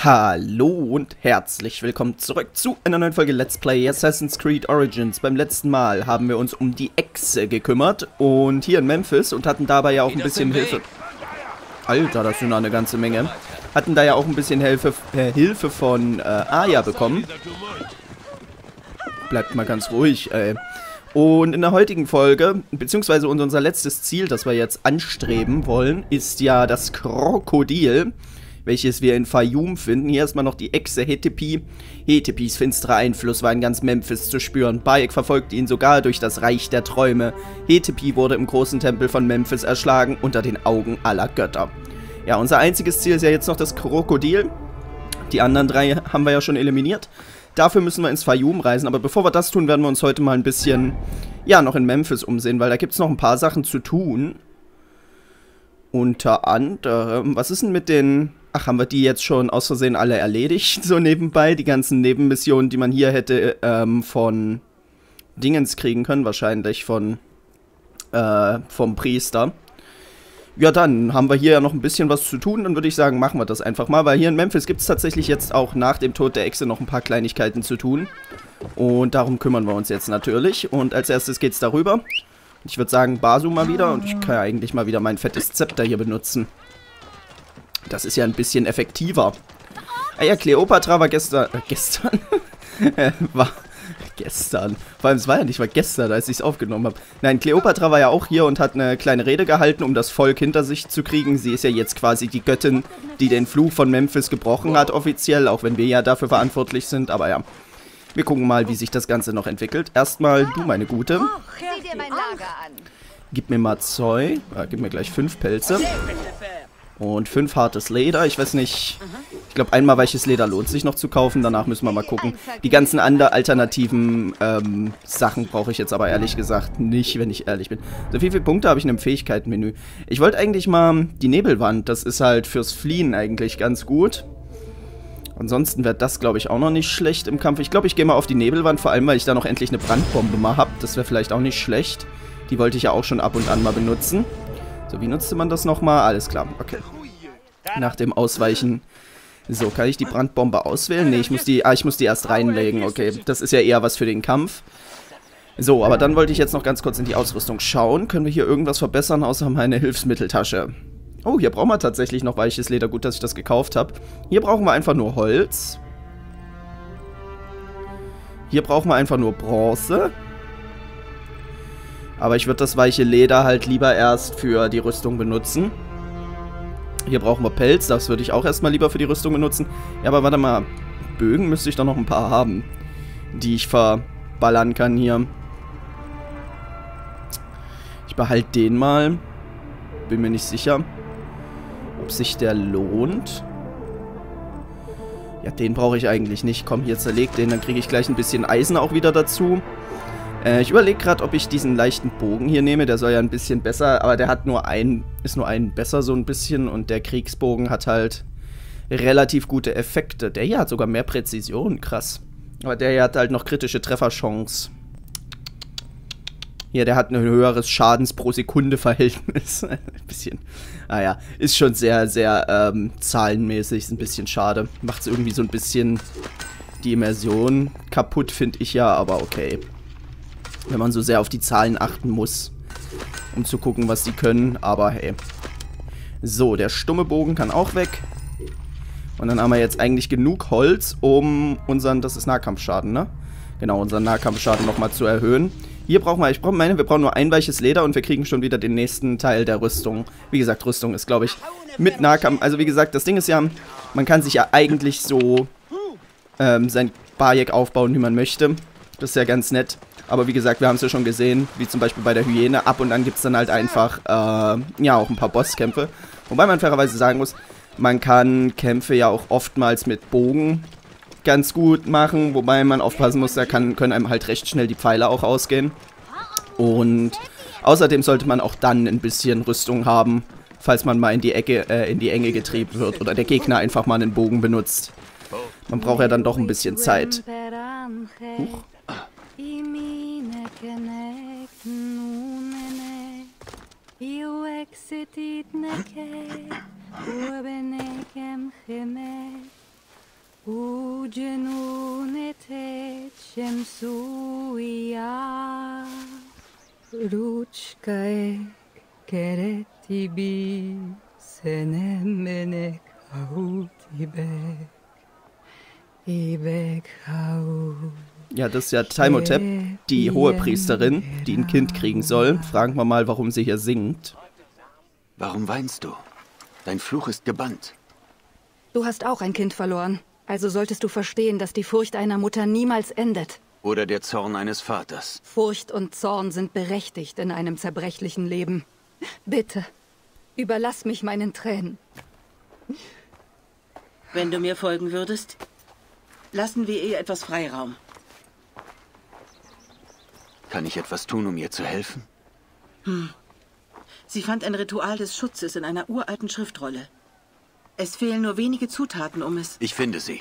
Hallo und herzlich willkommen zurück zu einer neuen Folge Let's Play Assassin's Creed Origins. Beim letzten Mal haben wir uns um die Echse gekümmert und hier in Memphis und hatten dabei ja auch ein bisschen Hilfe. Alter, das sind noch eine ganze Menge. Hatten da ja auch ein bisschen Hilfe von Aya bekommen. Bleibt mal ganz ruhig, ey. Und in der heutigen Folge, beziehungsweise unser letztes Ziel, das wir jetzt anstreben wollen, ist ja das Krokodil, welches wir in Fayum finden. Hier erstmal noch die Echse Hetepi. Hetepis finsterer Einfluss war in ganz Memphis zu spüren. Bayek verfolgte ihn sogar durch das Reich der Träume. Hetepi wurde im großen Tempel von Memphis erschlagen, unter den Augen aller Götter. Ja, unser einziges Ziel ist ja jetzt noch das Krokodil. Die anderen drei haben wir ja schon eliminiert. Dafür müssen wir ins Fayum reisen, aber bevor wir das tun, werden wir uns heute mal ein bisschen, ja, noch in Memphis umsehen, weil da gibt es noch ein paar Sachen zu tun. Unter anderem, was ist denn mit den... Ach, haben wir die jetzt schon aus Versehen alle erledigt, so nebenbei? Die ganzen Nebenmissionen, die man hier hätte von Dingens kriegen können, wahrscheinlich vom Priester. Ja, dann haben wir hier ja noch ein bisschen was zu tun, dann würde ich sagen, machen wir das einfach mal, weil hier in Memphis gibt es tatsächlich jetzt auch nach dem Tod der Echse noch ein paar Kleinigkeiten zu tun. Und darum kümmern wir uns jetzt natürlich. Und als erstes geht's darüber. Ich würde sagen, Basu mal wieder und ich kann ja eigentlich mal wieder mein fettes Zepter hier benutzen. Das ist ja ein bisschen effektiver. Ah ja, Kleopatra war gestern... war gestern. Vor allem, es war ja nicht mal gestern, als ich es aufgenommen habe. Nein, Kleopatra war ja auch hier und hat eine kleine Rede gehalten, um das Volk hinter sich zu kriegen. Sie ist ja jetzt quasi die Göttin, die den Fluch von Memphis gebrochen hat, offiziell. Auch wenn wir ja dafür verantwortlich sind. Aber ja, wir gucken mal, wie sich das Ganze noch entwickelt. Erstmal du, meine Gute. Gib mir mal Zeug. Gib mir gleich 5 Pelze. Und 5 hartes Leder. Ich weiß nicht. Ich glaube, einmal weiches Leder lohnt sich noch zu kaufen. Danach müssen wir mal gucken. Die ganzen anderen alternativen Sachen brauche ich jetzt aber ehrlich gesagt nicht, wenn ich ehrlich bin. So, wie viele Punkte habe ich in einem Fähigkeitenmenü? Ich wollte eigentlich mal die Nebelwand. Das ist halt fürs Fliehen eigentlich ganz gut. Ansonsten wäre das, glaube ich, auch noch nicht schlecht im Kampf. Ich glaube, ich gehe mal auf die Nebelwand. Vor allem, weil ich da noch endlich eine Brandbombe mal habe. Das wäre vielleicht auch nicht schlecht. Die wollte ich ja auch schon ab und an mal benutzen. So, wie nutzte man das nochmal? Alles klar, okay. Nach dem Ausweichen. So, kann ich die Brandbombe auswählen? Ne, ich muss die erst reinlegen. Okay, das ist ja eher was für den Kampf. So, aber dann wollte ich jetzt noch ganz kurz in die Ausrüstung schauen. Können wir hier irgendwas verbessern, außer meine Hilfsmitteltasche? Oh, hier brauchen wir tatsächlich noch weiches Leder. Gut, dass ich das gekauft habe. Hier brauchen wir einfach nur Holz. Hier brauchen wir einfach nur Bronze. Aber ich würde das weiche Leder halt lieber erst für die Rüstung benutzen. Hier brauchen wir Pelz, das würde ich auch erstmal lieber für die Rüstung benutzen. Ja, aber warte mal, Bögen müsste ich doch noch ein paar haben, die ich verballern kann hier. Ich behalte den mal. Bin mir nicht sicher, ob sich der lohnt. Ja, den brauche ich eigentlich nicht. Komm, hier zerleg den, dann kriege ich gleich ein bisschen Eisen auch wieder dazu. Ich überlege gerade, ob ich diesen leichten Bogen hier nehme. Der soll ja ein bisschen besser, aber der hat ist nur ein besser so ein bisschen. Und der Kriegsbogen hat halt relativ gute Effekte. Der hier hat sogar mehr Präzision, krass. Aber der hier hat halt noch kritische Trefferchance. Hier, der hat ein höheres Schadens pro Sekunde Verhältnis. Ein bisschen, naja, ist schon sehr, sehr zahlenmäßig. Ist ein bisschen schade. Macht es irgendwie so ein bisschen die Immersion kaputt, finde ich ja, aber okay. Wenn man so sehr auf die Zahlen achten muss, um zu gucken, was sie können. Aber hey. So, der stumme Bogen kann auch weg. Und dann haben wir jetzt eigentlich genug Holz, um unseren, das ist Nahkampfschaden, ne? Genau, unseren Nahkampfschaden nochmal zu erhöhen. Hier brauchen wir, wir brauchen nur ein weiches Leder und wir kriegen schon wieder den nächsten Teil der Rüstung. Wie gesagt, Rüstung ist, glaube ich, mit Nahkampf. Also wie gesagt, das Ding ist ja, man kann sich ja eigentlich so sein Bayek aufbauen, wie man möchte. Das ist ja ganz nett. Aber wie gesagt, wir haben es ja schon gesehen, wie zum Beispiel bei der Hyäne. Ab und an gibt es dann halt einfach, ja, auch ein paar Bosskämpfe. Wobei man fairerweise sagen muss, man kann Kämpfe ja auch oftmals mit Bogen ganz gut machen. Wobei man aufpassen muss, da können einem halt recht schnell die Pfeile auch ausgehen. Und außerdem sollte man auch dann ein bisschen Rüstung haben, falls man mal in die Enge getrieben wird. Oder der Gegner einfach mal einen Bogen benutzt. Man braucht ja dann doch ein bisschen Zeit. Huch. Ja, das ist ja Taimhotep, die Hohepriesterin, die ein Kind kriegen soll. Fragen wir mal, warum sie hier singt. Warum weinst du? Dein Fluch ist gebannt. Du hast auch ein Kind verloren. Also solltest du verstehen, dass die Furcht einer Mutter niemals endet. Oder der Zorn eines Vaters. Furcht und Zorn sind berechtigt in einem zerbrechlichen Leben. Bitte, überlass mich meinen Tränen. Wenn du mir folgen würdest, lassen wir ihr etwas Freiraum. Kann ich etwas tun, um ihr zu helfen? Sie fand ein Ritual des Schutzes in einer uralten Schriftrolle. Es fehlen nur wenige Zutaten, um es... Ich finde sie.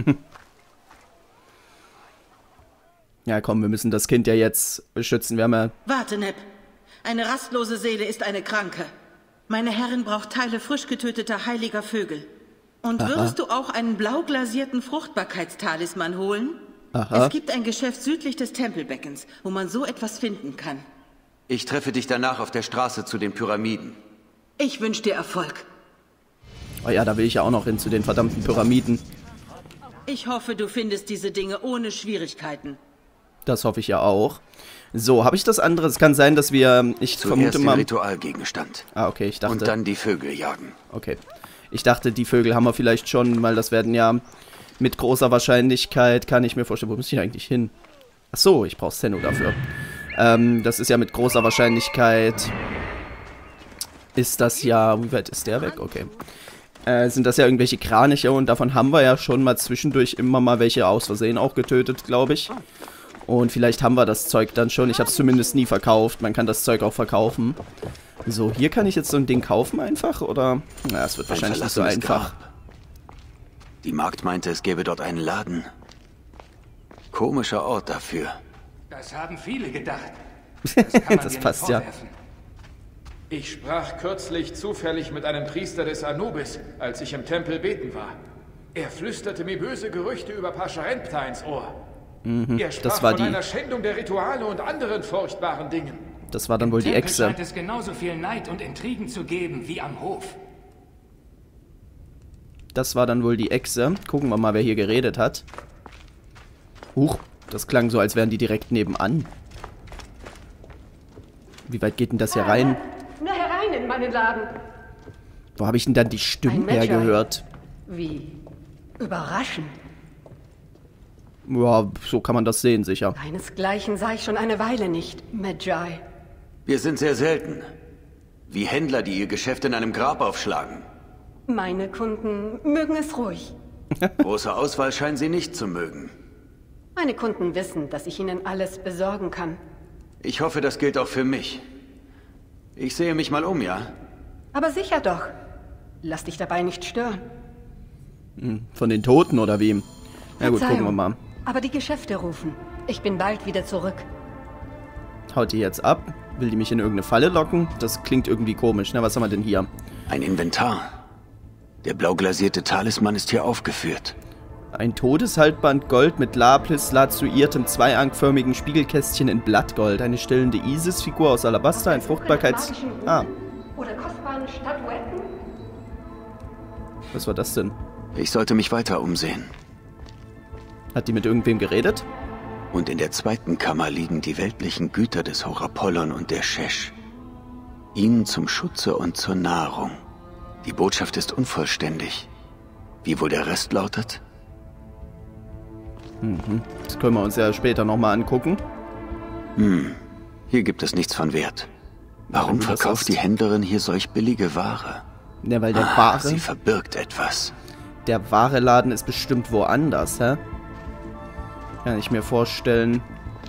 Ja, komm, wir müssen das Kind ja jetzt beschützen. Wir haben ja... Warte, Neb. Eine rastlose Seele ist eine Kranke. Meine Herrin braucht Teile frisch getöteter heiliger Vögel. Und würdest du auch einen blau glasierten Fruchtbarkeitstalisman holen? Aha. Es gibt ein Geschäft südlich des Tempelbeckens, wo man so etwas finden kann. Ich treffe dich danach auf der Straße zu den Pyramiden. Ich wünsche dir Erfolg. Oh ja, da will ich ja auch noch hin, zu den verdammten Pyramiden. Ich hoffe, du findest diese Dinge ohne Schwierigkeiten. Das hoffe ich ja auch. So, habe ich das andere? Es kann sein, dass wir... Ich vermute Zuerst mal... den Ritualgegenstand. Ah, okay, ich dachte... Und dann die Vögel jagen. Okay. Ich dachte, die Vögel haben wir vielleicht schon, weil das werden ja mit großer Wahrscheinlichkeit, kann ich mir vorstellen... Wo muss ich eigentlich hin? Ach so, ich brauche Senno dafür. Das ist ja mit großer Wahrscheinlichkeit... Ist das ja... Wie weit ist der weg? Okay. Sind das ja irgendwelche Kraniche und davon haben wir ja schon mal zwischendurch immer mal welche aus Versehen auch getötet, glaube ich. Und vielleicht haben wir das Zeug dann schon. Ich habe es zumindest nie verkauft. Man kann das Zeug auch verkaufen. So, hier kann ich jetzt so ein Ding kaufen einfach, oder? Na, es wird wahrscheinlich nicht so einfach. Grab. Die Magd meinte, es gäbe dort einen Laden. Komischer Ort dafür. Das haben viele gedacht. Das kann man Das dir passt nicht ja. vorwerfen. Ich sprach kürzlich zufällig mit einem Priester des Anubis, als ich im Tempel beten war. Er flüsterte mir böse Gerüchte über Pascharenptah ins Ohr. Er sprach das war von einer Schändung der Rituale und anderen furchtbaren Dingen. Das war dann wohl die Tempel Echse. scheint es genauso viel Neid und Intrigen zu geben wie am Hof. Das war dann wohl die Echse. Gucken wir mal, wer hier geredet hat. Huch, das klang so, als wären die direkt nebenan. Wie weit geht denn das hier rein? Nur herein in meinen Laden. Wo habe ich denn dann die Stimmen Ein Magi. hergehört? Wie überraschend. Ja, so kann man das sehen, sicher. Deinesgleichen sah ich schon eine Weile nicht, Magi. Wir sind sehr selten. Wie Händler, die ihr Geschäft in einem Grab aufschlagen. Meine Kunden mögen es ruhig. Große Auswahl scheinen sie nicht zu mögen. Meine Kunden wissen, dass ich ihnen alles besorgen kann. Ich hoffe, das gilt auch für mich. Ich sehe mich mal um, ja? Aber sicher doch. Lass dich dabei nicht stören. Von den Toten oder wem? Na gut, gucken wir mal. Aber die Geschäfte rufen. Ich bin bald wieder zurück. Haut die jetzt ab? Will die mich in irgendeine Falle locken? Das klingt irgendwie komisch. Na, was haben wir denn hier? Ein Inventar. Der blau glasierte Talisman ist hier aufgeführt. Ein Todeshalsband Gold mit Lapis-lazuriertem zweiangförmigen Spiegelkästchen in Blattgold. Eine stillende Isis-Figur aus Alabaster, ein Fruchtbarkeits... Ah, Oder kostbaren Statuetten? was war das denn? Ich sollte mich weiter umsehen. Hat die mit irgendwem geredet? Und in der zweiten Kammer liegen die weltlichen Güter des Horapollon und der Shesh. Ihnen zum Schutze und zur Nahrung. Die Botschaft ist unvollständig. Wie wohl der Rest lautet? Das können wir uns ja später nochmal angucken. Hier gibt es nichts von Wert. Warum wenn du das verkauft hast. die Händlerin hier solch billige Ware? Ja, weil der Sie verbirgt etwas. wahre Laden ist bestimmt woanders, hä? Kann ich mir vorstellen.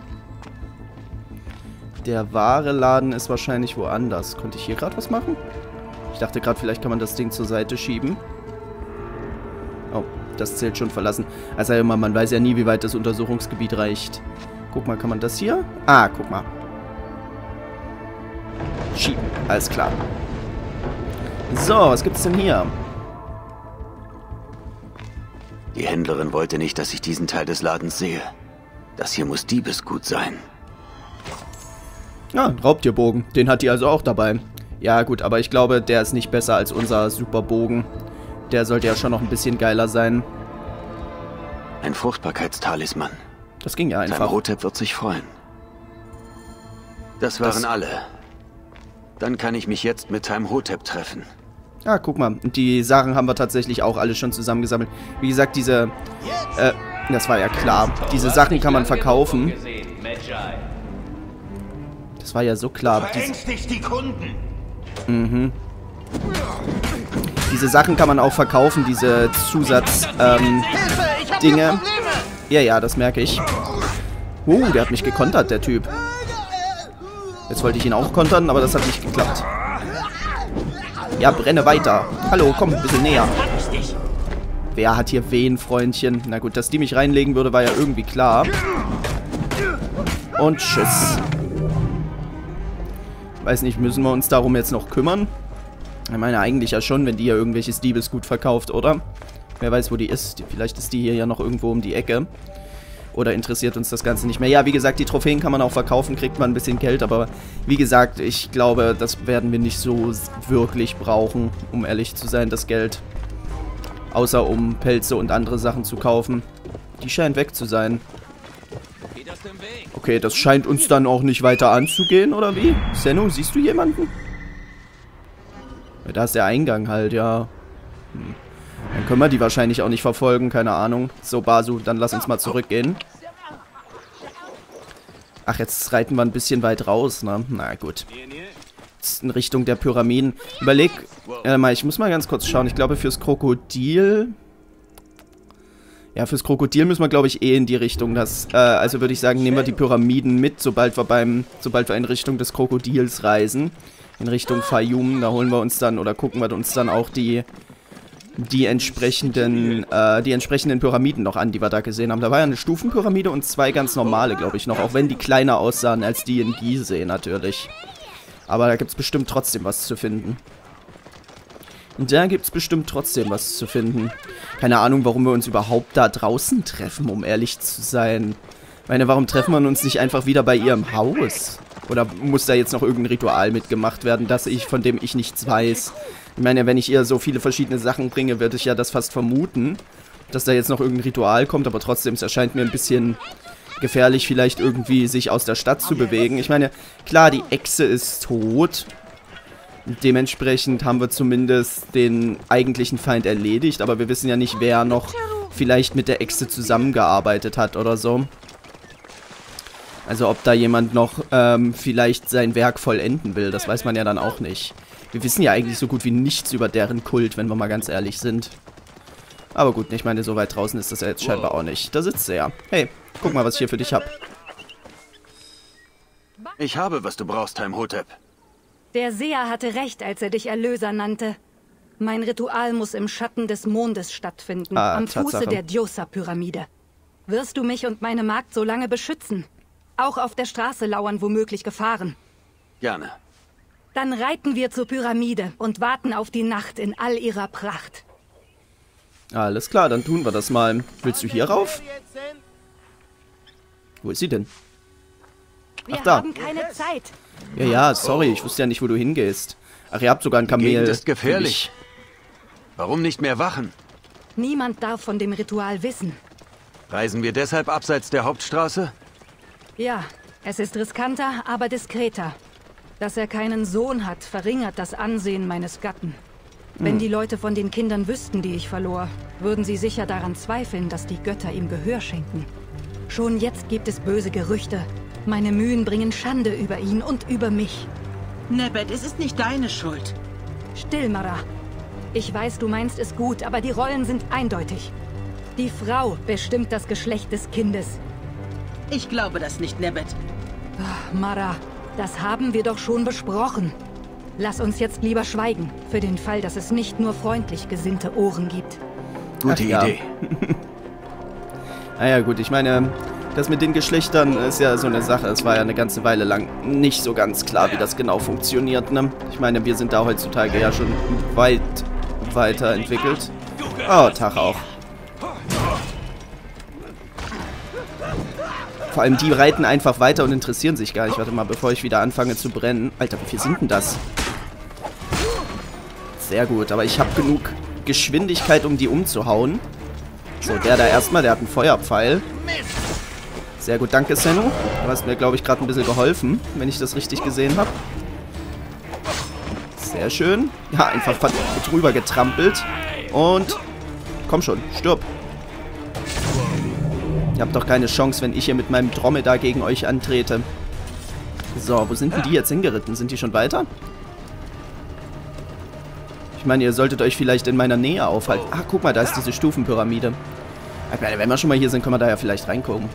Der wahre Laden ist wahrscheinlich woanders. Konnte ich hier gerade was machen? Ich dachte gerade, vielleicht kann man das Ding zur Seite schieben. Oh, das zählt schon verlassen. Also immer, man weiß ja nie, wie weit das Untersuchungsgebiet reicht. Guck mal, kann man das hier? Ah, guck mal. Schieben, alles klar. So, was gibt's denn hier? Die Händlerin wollte nicht, dass ich diesen Teil des Ladens sehe. Das hier muss Diebesgut sein. Ja, ein Raubtierbogen. Den hat die also auch dabei. Ja gut, aber ich glaube, der ist nicht besser als unser Superbogen. Der sollte ja schon noch ein bisschen geiler sein. Ein Fruchtbarkeitstalisman. Das ging ja einfach. Imhotep wird sich freuen. Das waren alle. Dann kann ich mich jetzt mit Imhotep treffen. Ah, guck mal. Und die Sachen haben wir tatsächlich auch alle schon zusammengesammelt. Wie gesagt, diese... das war ja klar. Diese Sachen kann man verkaufen. Das war ja so klar. Die Kunden. Diese Sachen kann man auch verkaufen, diese Dinge. Ja, das merke ich. Der hat mich gekontert, der Typ. Jetzt wollte ich ihn auch kontern, aber das hat nicht geklappt. Ja, brenne weiter. Hallo, komm, ein bisschen näher. Wer hat hier wen, Freundchen? Na gut, dass die mich reinlegen würde, war ja irgendwie klar. Und tschüss. Weiß nicht, müssen wir uns darum jetzt noch kümmern? Ich meine eigentlich ja schon, wenn die ja irgendwelches Diebesgut verkauft, oder? Wer weiß, wo die ist. Vielleicht ist die hier ja noch irgendwo um die Ecke. Oder interessiert uns das Ganze nicht mehr? Ja, wie gesagt, die Trophäen kann man auch verkaufen, kriegt man ein bisschen Geld. Aber wie gesagt, ich glaube, das werden wir nicht so wirklich brauchen, um ehrlich zu sein, das Geld. Außer um Pelze und andere Sachen zu kaufen. Die scheint weg zu sein. Okay, das scheint uns dann auch nicht weiter anzugehen, oder wie? Sennu, siehst du jemanden? Ja, da ist der Eingang halt, ja. Dann können wir die wahrscheinlich auch nicht verfolgen, keine Ahnung. So, Basu, dann lass uns mal zurückgehen. Ach, jetzt reiten wir ein bisschen weit raus, ne? Na gut. Jetzt in Richtung der Pyramiden. Überleg, ich muss mal ganz kurz schauen. Ich glaube, fürs Krokodil... Ja, fürs Krokodil müssen wir, glaube ich, in die Richtung. Also würde ich sagen, nehmen wir die Pyramiden mit, sobald wir in Richtung des Krokodils reisen. In Richtung Fayum. Da holen wir uns dann, oder gucken wir uns dann auch die entsprechenden Pyramiden noch an, die wir da gesehen haben. Da war ja eine Stufenpyramide und 2 ganz normale, glaube ich, noch. Auch wenn die kleiner aussahen als die in Gizeh natürlich. Aber da gibt es bestimmt trotzdem was zu finden. Keine Ahnung, warum wir uns überhaupt da draußen treffen, um ehrlich zu sein. Ich meine, warum treffen wir uns nicht einfach wieder bei ihrem Haus? Oder muss da jetzt noch irgendein Ritual mitgemacht werden, von dem ich nichts weiß? Ich meine, wenn ich ihr so viele verschiedene Sachen bringe, würde ich ja das fast vermuten, dass da jetzt noch irgendein Ritual kommt, aber trotzdem, es erscheint mir ein bisschen gefährlich, vielleicht irgendwie sich aus der Stadt zu bewegen. Ich meine, klar, die Echse ist tot. Dementsprechend haben wir zumindest den eigentlichen Feind erledigt, aber wir wissen ja nicht, wer noch vielleicht mit der Echse zusammengearbeitet hat oder so. Also ob da jemand noch vielleicht sein Werk vollenden will, das weiß man ja dann auch nicht. Wir wissen ja eigentlich so gut wie nichts über deren Kult, wenn wir mal ganz ehrlich sind. Aber gut, ich meine, so weit draußen ist das ja jetzt scheinbar auch nicht. Da sitzt sie ja. Hey, guck mal, was ich hier für dich hab. Ich habe, was du brauchst, Imhotep. Der Seher hatte recht, als er dich Erlöser nannte. Mein Ritual muss im Schatten des Mondes stattfinden, am Fuße der Djoser-Pyramide. Wirst du mich und meine Magd so lange beschützen? Auch auf der Straße lauern womöglich Gefahren. Gerne. Dann reiten wir zur Pyramide und warten auf die Nacht in all ihrer Pracht. Alles klar, dann tun wir das mal. Willst du hier rauf? Wo ist sie denn? Wir haben keine Zeit. Ja, sorry, ich wusste ja nicht, wo du hingehst. Ach, ihr habt sogar ein Kamel. Die Gegend ist gefährlich. Warum nicht mehr wachen? Niemand darf von dem Ritual wissen. Reisen wir deshalb abseits der Hauptstraße? Ja, es ist riskanter, aber diskreter. Dass er keinen Sohn hat, verringert das Ansehen meines Gatten. Wenn die Leute von den Kindern wüssten, die ich verlor, würden sie sicher daran zweifeln, dass die Götter ihm Gehör schenken. Schon jetzt gibt es böse Gerüchte. Meine Mühen bringen Schande über ihn und über mich. Nebet, es ist nicht deine Schuld. Still, Mara. Ich weiß, du meinst es gut, aber die Rollen sind eindeutig. Die Frau bestimmt das Geschlecht des Kindes. Ich glaube das nicht, Nebet. Ach, Mara, das haben wir doch schon besprochen. Lass uns jetzt lieber schweigen, für den Fall, dass es nicht nur freundlich gesinnte Ohren gibt. Gute Idee. Naja, gut, ich meine, das mit den Geschlechtern ist ja so eine Sache. Es war ja eine ganze Weile lang nicht so ganz klar, wie das genau funktioniert, ne? Ich meine, wir sind da heutzutage ja schon weit weiterentwickelt. Oh, Tag auch. Vor allem die reiten einfach weiter und interessieren sich gar nicht. Warte mal, bevor ich wieder anfange zu brennen. Alter, wie viel sind denn das? Sehr gut, aber ich habe genug Geschwindigkeit, um die umzuhauen. So, der da erstmal, der hat einen Feuerpfeil. Sehr gut, danke Sennu. Du hast mir, glaube ich, gerade ein bisschen geholfen, wenn ich das richtig gesehen habe. Sehr schön. Ja, einfach drüber getrampelt. Und komm schon, stirb. Ihr habt doch keine Chance, wenn ich hier mit meinem Dromedar gegen euch antrete. So, wo sind denn die jetzt hingeritten? Sind die schon weiter? Ich meine, ihr solltet euch vielleicht in meiner Nähe aufhalten. Ach, guck mal, da ist diese Stufenpyramide. Ich meine, wenn wir schon mal hier sind, können wir da ja vielleicht reingucken.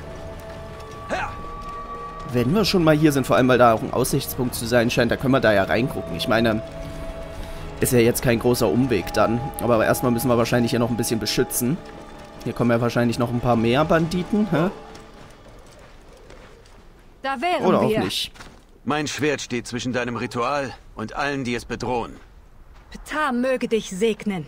Wenn wir schon mal hier sind, vor allem weil da auch ein Aussichtspunkt zu sein scheint, da können wir da ja reingucken. Ich meine, ist ja jetzt kein großer Umweg dann. Aber erstmal müssen wir wahrscheinlich hier noch ein bisschen beschützen. Hier kommen ja wahrscheinlich noch ein paar mehr Banditen, hä? Da wären Oder auch wir. nicht. Mein Schwert steht zwischen deinem Ritual und allen, die es bedrohen. Ptah möge dich segnen.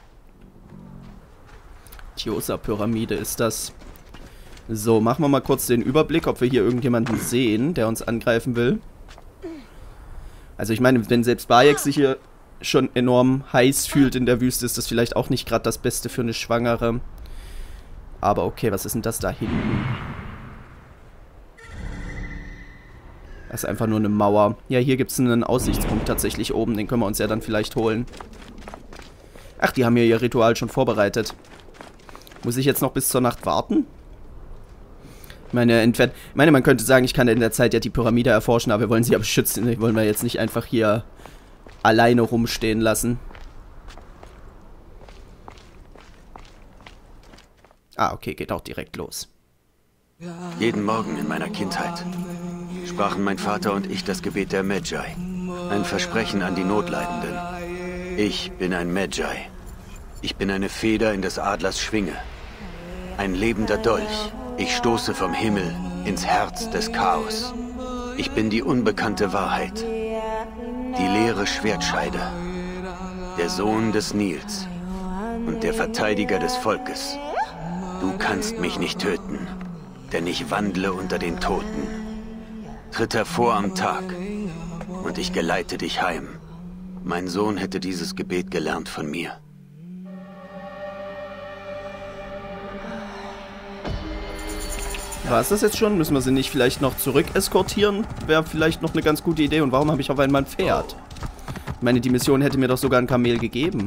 Tiosa-Pyramide ist das. So, machen wir mal kurz den Überblick, ob wir hier irgendjemanden sehen, der uns angreifen will. Also ich meine, wenn selbst Bayek sich hier schon enorm heiß fühlt in der Wüste, ist das vielleicht auch nicht gerade das Beste für eine Schwangere. Aber okay, was ist denn das da hinten? Das ist einfach nur eine Mauer. Ja, hier gibt es einen Aussichtspunkt tatsächlich oben. Den können wir uns ja dann vielleicht holen. Ach, die haben ja ihr Ritual schon vorbereitet. Muss ich jetzt noch bis zur Nacht warten? Ich meine, man könnte sagen, ich kann in der Zeit ja die Pyramide erforschen, aber wir wollen sie ja beschützen. Die wollen wir jetzt nicht einfach hier alleine rumstehen lassen. Ah, okay, geht auch direkt los. Jeden Morgen in meiner Kindheit sprachen mein Vater und ich das Gebet der Magi. Ein Versprechen an die Notleidenden. Ich bin ein Magi. Ich bin eine Feder in des Adlers Schwinge. Ein lebender Dolch. Ich stoße vom Himmel ins Herz des Chaos. Ich bin die unbekannte Wahrheit. Die leere Schwertscheide. Der Sohn des Nils. Und der Verteidiger des Volkes. Du kannst mich nicht töten, denn ich wandle unter den Toten. Tritt hervor am Tag, und ich geleite dich heim. Mein Sohn hätte dieses Gebet gelernt von mir. War es das jetzt schon? Müssen wir sie nicht vielleicht noch zurück eskortieren? Wäre vielleicht noch eine ganz gute Idee. Und warum habe ich auf einmal ein Pferd? Ich meine, die Mission hätte mir doch sogar ein Kamel gegeben.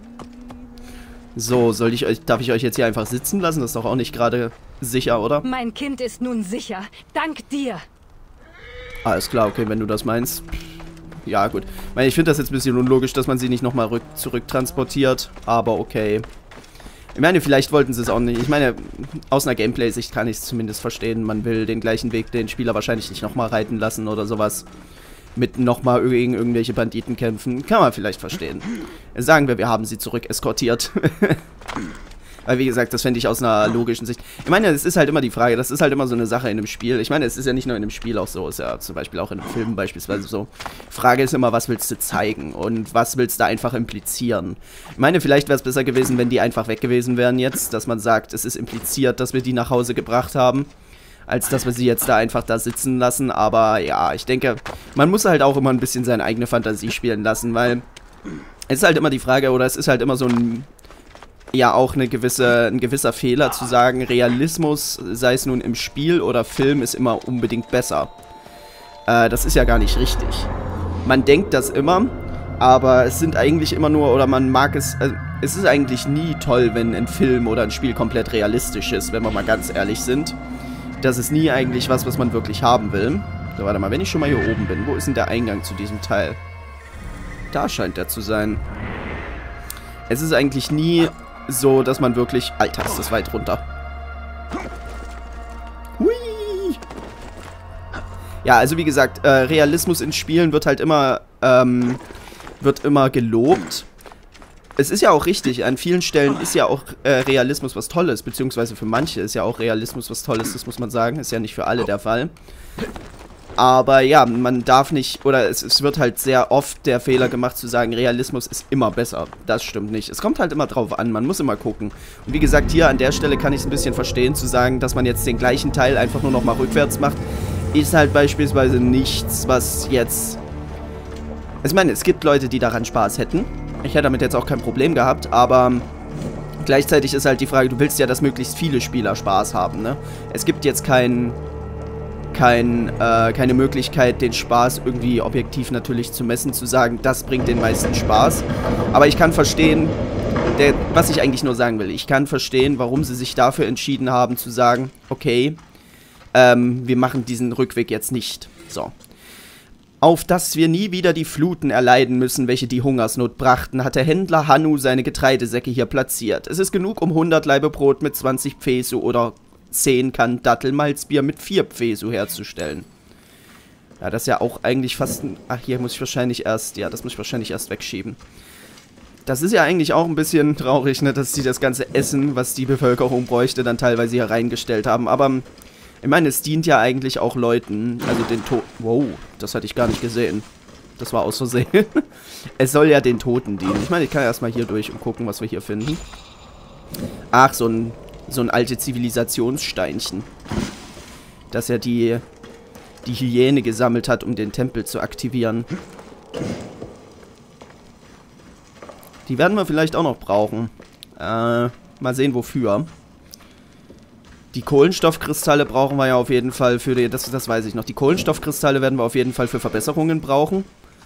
So, darf ich euch jetzt hier einfach sitzen lassen? Das ist doch auch nicht gerade sicher, oder? Mein Kind ist nun sicher. Dank dir. Alles klar, okay, wenn du das meinst. Ja, gut. Ich meine, ich finde das jetzt ein bisschen unlogisch, dass man sie nicht nochmal zurücktransportiert. Aber okay. Ich meine, vielleicht wollten sie es auch nicht. Ich meine, aus einer Gameplay-Sicht kann ich es zumindest verstehen. Man will den gleichen Weg den Spieler wahrscheinlich nicht nochmal reiten lassen oder sowas. Mit nochmal gegen irgendwelche Banditen kämpfen. Kann man vielleicht verstehen. Sagen wir haben sie zurück eskortiert. Weil, wie gesagt, das fände ich aus einer logischen Sicht. Ich meine, es ist halt immer die Frage, das ist halt immer so eine Sache in einem Spiel. Ich meine, es ist ja nicht nur in einem Spiel auch so, ist ja zum Beispiel auch in einem Film beispielsweise so. Frage ist immer, was willst du zeigen und was willst du einfach implizieren? Ich meine, vielleicht wäre es besser gewesen, wenn die einfach weg gewesen wären jetzt, dass man sagt, es ist impliziert, dass wir die nach Hause gebracht haben, als dass wir sie jetzt da einfach da sitzen lassen. Aber ja, ich denke, man muss halt auch immer ein bisschen seine eigene Fantasie spielen lassen, weil es ist halt immer die Frage, oder es ist halt immer so ein... ja auch ein gewisser Fehler zu sagen, Realismus, sei es nun im Spiel oder Film, ist immer unbedingt besser. Das ist ja gar nicht richtig. Man denkt das immer, aber es sind eigentlich immer nur, oder man mag es, es ist eigentlich nie toll, wenn ein Film oder ein Spiel komplett realistisch ist, wenn wir mal ganz ehrlich sind. Das ist nie eigentlich was man wirklich haben will. So, warte mal, wenn ich schon mal hier oben bin, wo ist denn der Eingang zu diesem Teil? Da scheint der zu sein. Es ist eigentlich nie... so, dass man wirklich... Alter, ist das weit runter. Hui! Ja, also wie gesagt, Realismus in Spielen wird halt immer, gelobt. Es ist ja auch richtig, an vielen Stellen ist ja auch Realismus was Tolles, beziehungsweise für manche ist ja auch Realismus was Tolles, das muss man sagen, ist ja nicht für alle der Fall. Aber ja, man darf nicht, oder es wird halt sehr oft der Fehler gemacht zu sagen, Realismus ist immer besser. Das stimmt nicht. Es kommt halt immer drauf an, man muss immer gucken. Und wie gesagt, hier an der Stelle kann ich es ein bisschen verstehen, zu sagen, dass man jetzt den gleichen Teil einfach nur nochmal rückwärts macht, ist halt beispielsweise nichts, was jetzt... Also ich meine, es gibt Leute, die daran Spaß hätten. Ich hätte damit jetzt auch kein Problem gehabt, aber... Gleichzeitig ist halt die Frage, du willst ja, dass möglichst viele Spieler Spaß haben, ne? Es gibt jetzt keine Möglichkeit, den Spaß irgendwie objektiv natürlich zu messen, zu sagen, das bringt den meisten Spaß. Aber ich kann verstehen, was ich eigentlich nur sagen will, ich kann verstehen, warum sie sich dafür entschieden haben, zu sagen, okay, wir machen diesen Rückweg jetzt nicht. So. Auf dass wir nie wieder die Fluten erleiden müssen, welche die Hungersnot brachten, hat der Händler Hannu seine Getreidesäcke hier platziert. Es ist genug, um 100 Laibe Brot mit 20 Pfesu oder 10 Kannen Dattelmalzbier mit 4 Pfesu herzustellen. Ja, das ist ja auch eigentlich fast ein... Ach, hier muss ich wahrscheinlich erst... Ja, das muss ich wahrscheinlich erst wegschieben. Das ist ja eigentlich auch ein bisschen traurig, ne, dass sie das ganze Essen, was die Bevölkerung bräuchte, dann teilweise hier reingestellt haben. Aber... Ich meine, es dient ja eigentlich auch Leuten, also den Toten... Wow, das hatte ich gar nicht gesehen. Das war aus Versehen. Es soll ja den Toten dienen. Ich meine, ich kann erstmal hier durch und gucken, was wir hier finden. Ach, so ein alte Zivilisationssteinchen. Das ja die Hyäne gesammelt hat, um den Tempel zu aktivieren. Die werden wir vielleicht auch noch brauchen. Mal sehen, wofür. Die Kohlenstoffkristalle brauchen wir ja auf jeden Fall für die... Das weiß ich noch. Die Kohlenstoffkristalle werden wir auf jeden Fall für Verbesserungen brauchen.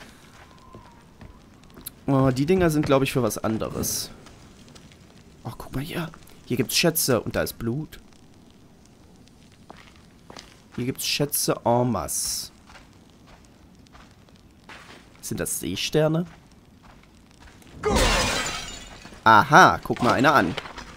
Oh, die Dinger sind, glaube ich, für was anderes. Ach, guck mal hier. Hier gibt's Schätze und da ist Blut. Hier gibt's Schätze en masse. Sind das Seesterne? Aha, guck mal einer an.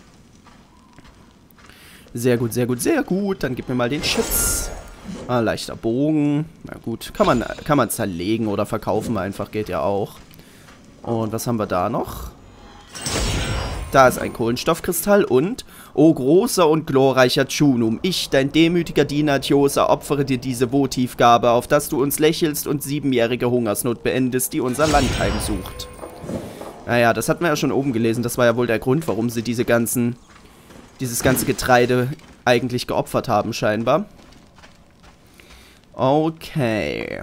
Sehr gut, sehr gut, sehr gut. Dann gib mir mal den Schutz. Ah, leichter Bogen. Na gut, kann man zerlegen oder verkaufen einfach, geht ja auch. Und was haben wir da noch? Da ist ein Kohlenstoffkristall und... O großer und glorreicher Chunum, ich, dein demütiger Diener Tjosa, opfere dir diese Votivgabe, auf dass du uns lächelst und 7-jährige Hungersnot beendest, die unser Land heimsucht. Naja, das hatten wir ja schon oben gelesen. Das war ja wohl der Grund, warum sie dieses ganze Getreide eigentlich geopfert haben, scheinbar. Okay.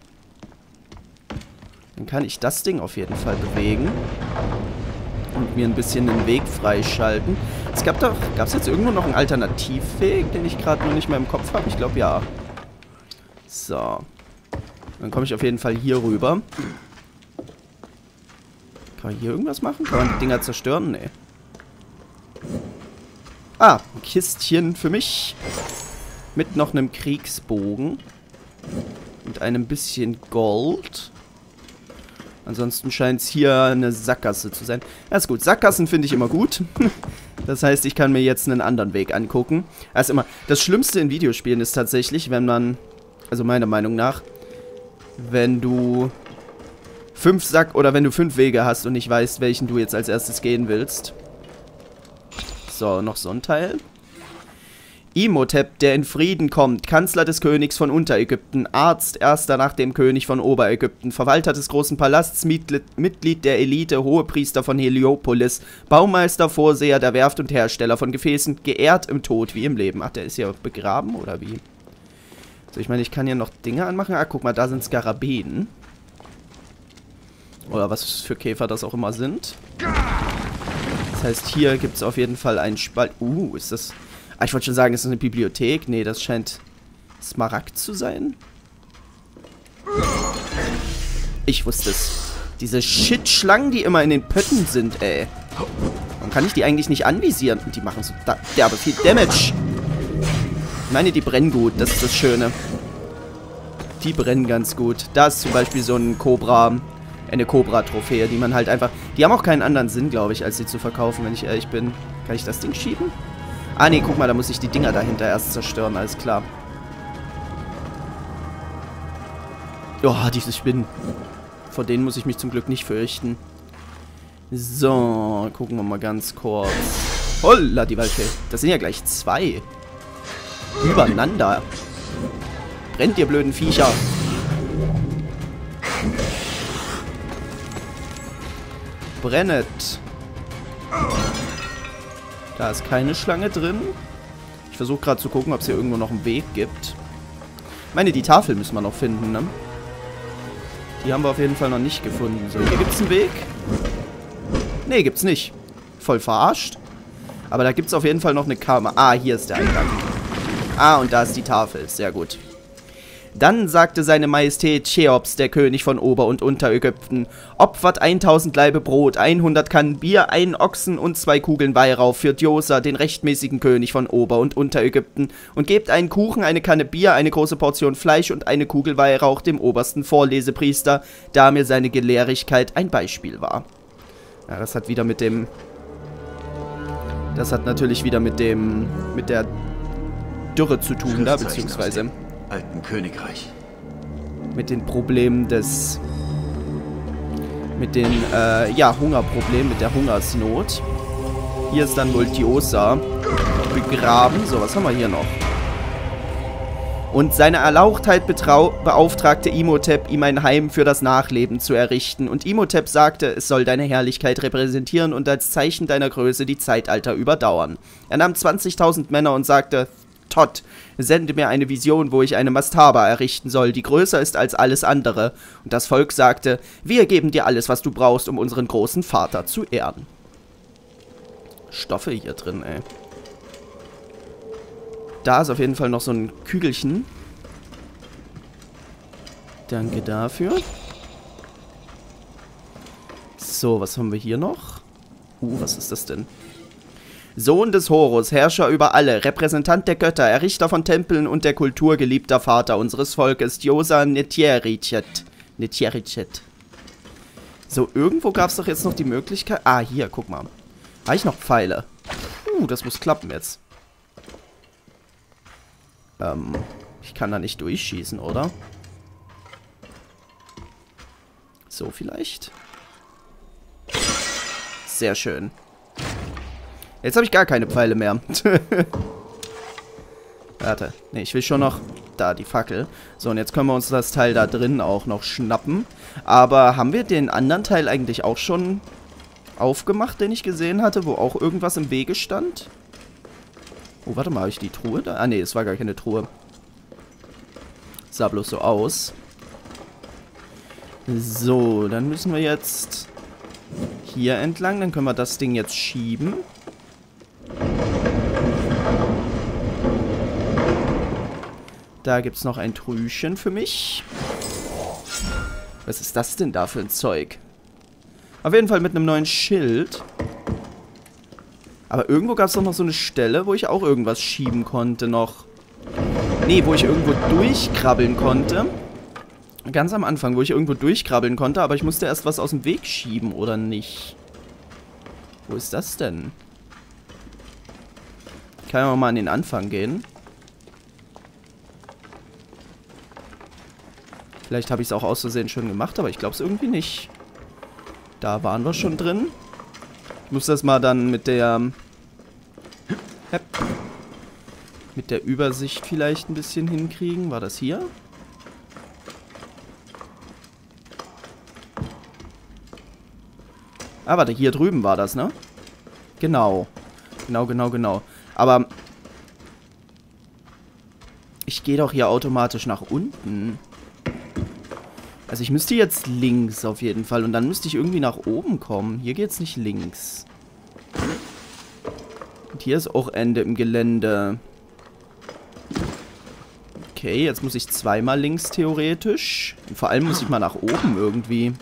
Dann kann ich das Ding auf jeden Fall bewegen. Und mir ein bisschen den Weg freischalten. Es gab es jetzt irgendwo noch einen Alternativweg, den ich gerade noch nicht mehr im Kopf habe? Ich glaube, ja. So. Dann komme ich auf jeden Fall hier rüber. Kann man hier irgendwas machen? Kann man die Dinger zerstören? Nee. Ah, ein Kistchen für mich. Mit noch einem Kriegsbogen. Und einem bisschen Gold. Ansonsten scheint es hier eine Sackgasse zu sein. Ja, ist gut. Sackgassen finde ich immer gut. Das heißt, ich kann mir jetzt einen anderen Weg angucken. Also immer, das Schlimmste in Videospielen ist tatsächlich, wenn man, also meiner Meinung nach, wenn du 5 Wege hast und nicht weißt, welchen du jetzt als erstes gehen willst. So, noch so ein Teil. Imhotep, der in Frieden kommt, Kanzler des Königs von Unterägypten, Arzt, erster nach dem König von Oberägypten, Verwalter des großen Palasts, Mitglied der Elite, Hohepriester von Heliopolis, Baumeister, Vorseher der Werft und Hersteller von Gefäßen, geehrt im Tod wie im Leben. Ach, der ist ja begraben, oder wie? So, ich meine, ich kann hier noch Dinge anmachen. Ah, guck mal, da sind Skarabäen. Oder was für Käfer das auch immer sind. Das heißt, hier gibt es auf jeden Fall einen Spalt. Ist das... Ah, ich wollte schon sagen, ist das eine Bibliothek? Nee, das scheint Smaragd zu sein. Ich wusste es. Diese Shit-Schlangen, die immer in den Pötten sind, ey. Warum kann ich die eigentlich nicht anvisieren? Und die machen so derbe viel Damage. Ich meine, die brennen gut. Das ist das Schöne. Die brennen ganz gut. Da ist zum Beispiel so ein eine Cobra-Trophäe, die man halt einfach... Die haben auch keinen anderen Sinn, glaube ich, als sie zu verkaufen, wenn ich ehrlich bin. Kann ich das Ding schieben? Ah, nee, guck mal, da muss ich die Dinger dahinter erst zerstören, alles klar. Oh, diese Spinnen. Vor denen muss ich mich zum Glück nicht fürchten. So, gucken wir mal ganz kurz. Holla, die Waldfee. Das sind ja gleich 2. Übereinander. Verbrennt, ihr blöden Viecher. Brennet. Da ist keine Schlange drin. Ich versuche gerade zu gucken, ob es hier irgendwo noch einen Weg gibt. Ich meine, die Tafel müssen wir noch finden, ne? Die haben wir auf jeden Fall noch nicht gefunden. So, hier gibt es einen Weg. Nee, gibt's nicht. Voll verarscht. Aber da gibt es auf jeden Fall noch eine Kammer. Ah, hier ist der Eingang. Ah, und da ist die Tafel. Sehr gut. Dann sagte seine Majestät Cheops, der König von Ober- und Unterägypten, opfert 1000 Laibe Brot, 100 Kannen Bier, einen Ochsen und 2 Kugeln Weihrauch für Djoser, den rechtmäßigen König von Ober- und Unterägypten, und gebt einen Kuchen, eine Kanne Bier, eine große Portion Fleisch und eine Kugel Weihrauch dem obersten Vorlesepriester, da mir seine Gelehrigkeit ein Beispiel war. Ja, das hat wieder mit dem... Das hat natürlich wieder mit der Dürre zu tun, da, beziehungsweise... Alten Königreich. Mit den Problemen des... Mit den, Hungerproblemen, mit der Hungersnot. Hier ist dann wohl Djoser begraben. So, was haben wir hier noch? Und seine Erlauchtheit beauftragte Imhotep, ihm ein Heim für das Nachleben zu errichten. Und Imhotep sagte, es soll deine Herrlichkeit repräsentieren und als Zeichen deiner Größe die Zeitalter überdauern. Er nahm 20.000 Männer und sagte... Tot, sende mir eine Vision, wo ich eine Mastaba errichten soll, die größer ist als alles andere. Und das Volk sagte, wir geben dir alles, was du brauchst, um unseren großen Vater zu ehren. Stoffe hier drin, ey. Da ist auf jeden Fall noch so ein Kügelchen. Danke dafür. So, was haben wir hier noch? Was ist das denn? Sohn des Horus, Herrscher über alle, Repräsentant der Götter, Errichter von Tempeln und der Kultur, geliebter Vater unseres Volkes, Djoser Netjerichet. So, irgendwo gab es doch jetzt noch die Möglichkeit... Ah, hier, guck mal. Habe ich noch Pfeile? Das muss klappen jetzt. Ich kann da nicht durchschießen, oder? So vielleicht? Sehr schön. Jetzt habe ich gar keine Pfeile mehr. Warte. Ne, ich will schon noch... Da, die Fackel. So, und jetzt können wir uns das Teil da drin auch noch schnappen. Aber haben wir den anderen Teil eigentlich auch schon aufgemacht, den ich gesehen hatte, wo auch irgendwas im Wege stand? Oh, warte mal, habe ich die Truhe da? Ah, ne, es war gar keine Truhe. Sah bloß so aus. So, dann müssen wir jetzt hier entlang. Dann können wir das Ding jetzt schieben. Da gibt es noch ein Trüchen für mich. Was ist das denn da für ein Zeug? Auf jeden Fall mit einem neuen Schild. Aber irgendwo gab es doch noch so eine Stelle, wo ich auch irgendwas schieben konnte noch. Nee, wo ich irgendwo durchkrabbeln konnte. Ganz am Anfang, wo ich irgendwo durchkrabbeln konnte, aber ich musste erst was aus dem Weg schieben, oder nicht? Wo ist das denn? Ich kann ja mal an den Anfang gehen. Vielleicht habe ich es auch aus Versehen schon gemacht, aber ich glaube es irgendwie nicht. Da waren wir schon drin. Ich muss das mal dann mit der... mit der Übersicht vielleicht ein bisschen hinkriegen. War das hier? Ah, warte, hier drüben war das, ne? Genau. Genau. Aber... ich gehe doch hier automatisch nach unten. Also ich müsste jetzt links auf jeden Fall. Und dann müsste ich irgendwie nach oben kommen. Hier geht's nicht links. Und hier ist auch Ende im Gelände. Okay, jetzt muss ich zweimal links theoretisch. Und vor allem muss ich mal nach oben irgendwie.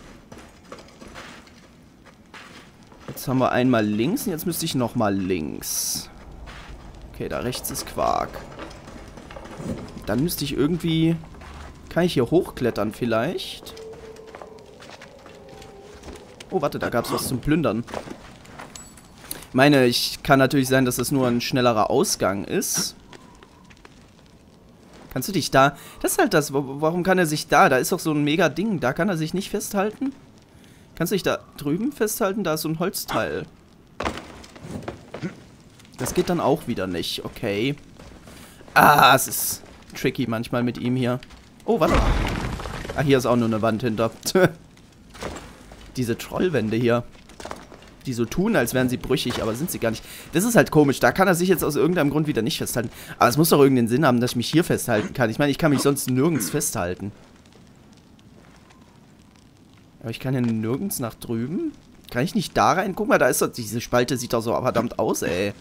Jetzt haben wir einmal links und jetzt müsste ich nochmal links. Okay, da rechts ist Quark. Dann müsste ich irgendwie... Kann ich hier hochklettern vielleicht? Oh, warte, da gab es was zum Plündern. Ich meine, ich kann natürlich sein, dass das nur ein schnellerer Ausgang ist. Kannst du dich da... Das ist halt das. Warum kann er sich da? Da ist doch so ein mega Ding. Da kann er sich nicht festhalten. Kannst du dich da drüben festhalten? Da ist so ein Holzteil. Das geht dann auch wieder nicht. Okay. Ah, es ist tricky manchmal mit ihm hier. Oh, warte. Ah, hier ist auch nur eine Wand hinter. Diese Trollwände hier. Die so tun, als wären sie brüchig, aber sind sie gar nicht. Das ist halt komisch. Da kann er sich jetzt aus irgendeinem Grund wieder nicht festhalten. Aber es muss doch irgendeinen Sinn haben, dass ich mich hier festhalten kann. Ich meine, ich kann mich sonst nirgends festhalten. Aber ich kann ja nirgends nach drüben. Kann ich nicht da rein? Guck mal, da ist doch... Diese Spalte sieht doch so verdammt aus, ey.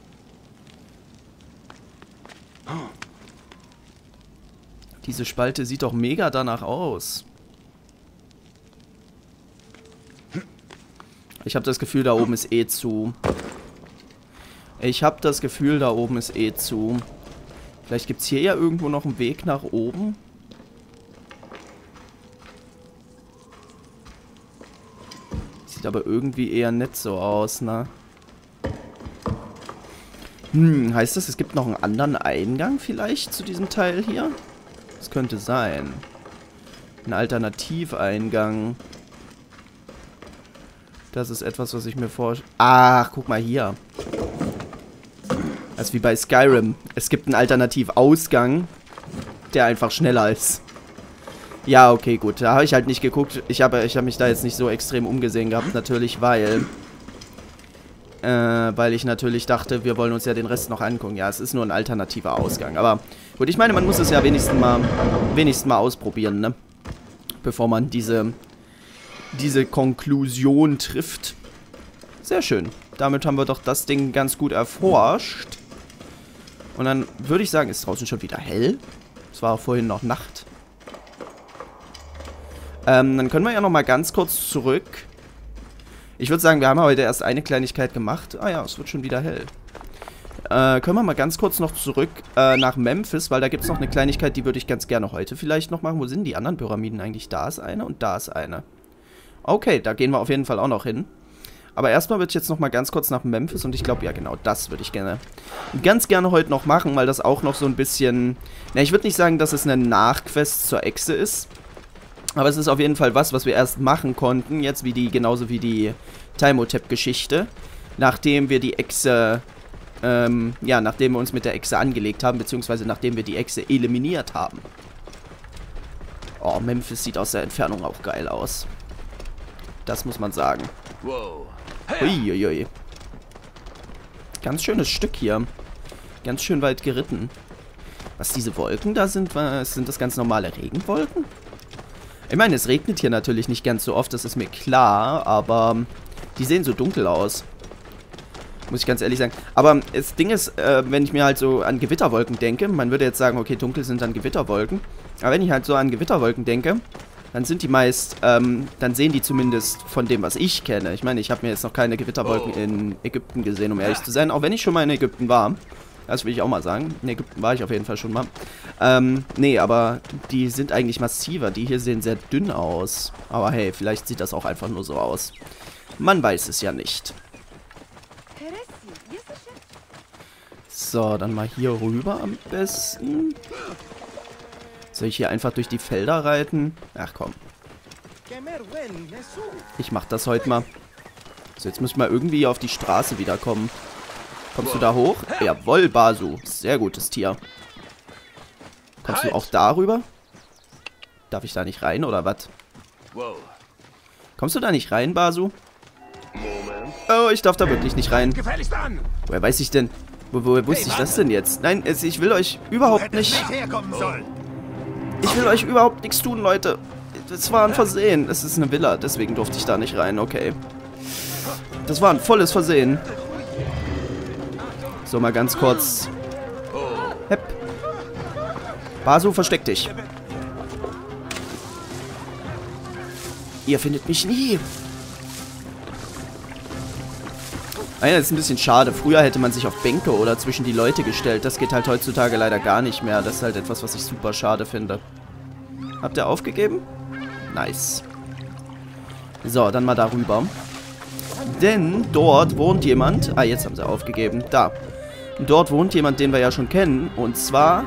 Diese Spalte sieht doch mega danach aus. Ich habe das Gefühl, da oben ist eh zu. Ich habe das Gefühl, da oben ist eh zu. Vielleicht gibt es hier ja irgendwo noch einen Weg nach oben. Sieht aber irgendwie eher nicht so aus, ne? Heißt das, es gibt noch einen anderen Eingang vielleicht zu diesem Teil hier? Das könnte sein. Ein Alternativeingang. Das ist etwas, was ich mir vorstelle. Ach, guck mal hier. Das ist wie bei Skyrim. Es gibt einen Alternativausgang, der einfach schneller ist. Ja, okay, gut. Da habe ich halt nicht geguckt. Ich hab mich da jetzt nicht so extrem umgesehen gehabt, natürlich, weil ich natürlich dachte, wir wollen uns ja den Rest noch angucken. Ja, es ist nur ein alternativer Ausgang. Aber gut, ich meine, man muss es ja wenigstens mal ausprobieren, ne? Bevor man diese Konklusion trifft. Sehr schön. Damit haben wir doch das Ding ganz gut erforscht. Und dann würde ich sagen, ist draußen schon wieder hell. Es war vorhin noch Nacht. Dann können wir ja noch mal ganz kurz zurück. Ich würde sagen, wir haben heute erst eine Kleinigkeit gemacht. Ah ja, es wird schon wieder hell. Können wir mal ganz kurz noch zurück nach Memphis, weil da gibt es noch eine Kleinigkeit, die würde ich ganz gerne heute vielleicht noch machen. Wo sind die anderen Pyramiden eigentlich? Da ist eine und da ist eine. Okay, da gehen wir auf jeden Fall auch noch hin. Aber erstmal würde ich jetzt noch mal ganz kurz nach Memphis und ich glaube, ja genau, das würde ich ganz gerne heute noch machen, weil das auch noch so ein bisschen... Na, ich würde nicht sagen, dass es eine Nachquest zur Echse ist. Aber es ist auf jeden Fall was wir erst machen konnten, jetzt genauso wie die Taimhotep-Geschichte. Nachdem wir die Echse, nachdem wir uns mit der Echse angelegt haben, beziehungsweise nachdem wir die Echse eliminiert haben. Oh, Memphis sieht aus der Entfernung auch geil aus. Das muss man sagen. Wow. Uiuiui. Ganz schönes Stück hier. Ganz schön weit geritten. Was diese Wolken da sind das ganz normale Regenwolken? Ich meine, es regnet hier natürlich nicht ganz so oft, das ist mir klar, aber die sehen so dunkel aus. Muss ich ganz ehrlich sagen. Aber das Ding ist, wenn ich mir halt so an Gewitterwolken denke, man würde jetzt sagen, okay, dunkel sind dann Gewitterwolken. Aber wenn ich halt so an Gewitterwolken denke, dann sind die meist, dann sehen die zumindest von dem, was ich kenne. Ich meine, ich habe mir jetzt noch keine Gewitterwolken in Ägypten gesehen, um ehrlich zu sein, auch wenn ich schon mal in Ägypten war. Das will ich auch mal sagen. In Ägypten war ich auf jeden Fall schon mal. Nee, aber die sind eigentlich massiver. Die hier sehen sehr dünn aus. Aber hey, vielleicht sieht das auch einfach nur so aus. Man weiß es ja nicht. So, dann mal hier rüber am besten. Soll ich hier einfach durch die Felder reiten? Ach komm. Ich mach das heute mal. So, jetzt müssen wir irgendwie auf die Straße wiederkommen. Kommst du da hoch? Jawohl, Basu. Sehr gutes Tier. Kommst du auch darüber? Darf ich da nicht rein, oder was? Kommst du da nicht rein, Basu? Oh, ich darf da wirklich nicht rein. Woher weiß ich denn? Woher wusste ich das denn jetzt? Nein, ich will euch überhaupt nicht... Ich will euch überhaupt nichts tun, Leute. Das war ein Versehen. Es ist eine Villa, deswegen durfte ich da nicht rein, okay. Das war ein volles Versehen. So, mal ganz kurz. Hepp. Basu, versteck dich. Ihr findet mich nie. Ah ja, das ist ein bisschen schade. Früher hätte man sich auf Bänke oder zwischen die Leute gestellt. Das geht halt heutzutage leider gar nicht mehr. Das ist halt etwas, was ich super schade finde. Habt ihr aufgegeben? Nice. So, dann mal darüber. Denn dort wohnt jemand... Ah, jetzt haben sie aufgegeben. Da. Dort wohnt jemand, den wir ja schon kennen. Und zwar...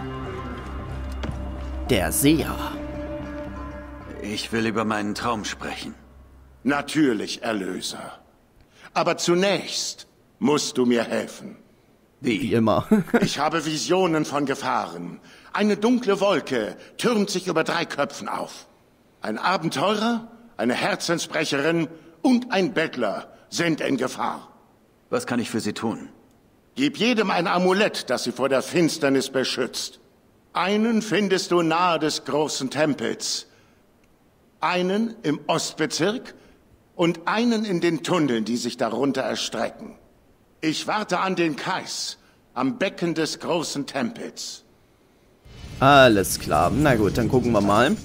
der Seher. Ich will über meinen Traum sprechen. Natürlich, Erlöser. Aber zunächst musst du mir helfen. Wie immer. Ich habe Visionen von Gefahren. Eine dunkle Wolke türmt sich über 3 Köpfen auf. Ein Abenteurer, eine Herzensbrecherin und ein Bettler sind in Gefahr. Was kann ich für Sie tun? Gib jedem ein Amulett, das sie vor der Finsternis beschützt. Einen findest du nahe des großen Tempels, einen im Ostbezirk und einen in den Tunneln, die sich darunter erstrecken. Ich warte an den Kais, am Becken des großen Tempels. Alles klar. Na gut, dann gucken wir mal.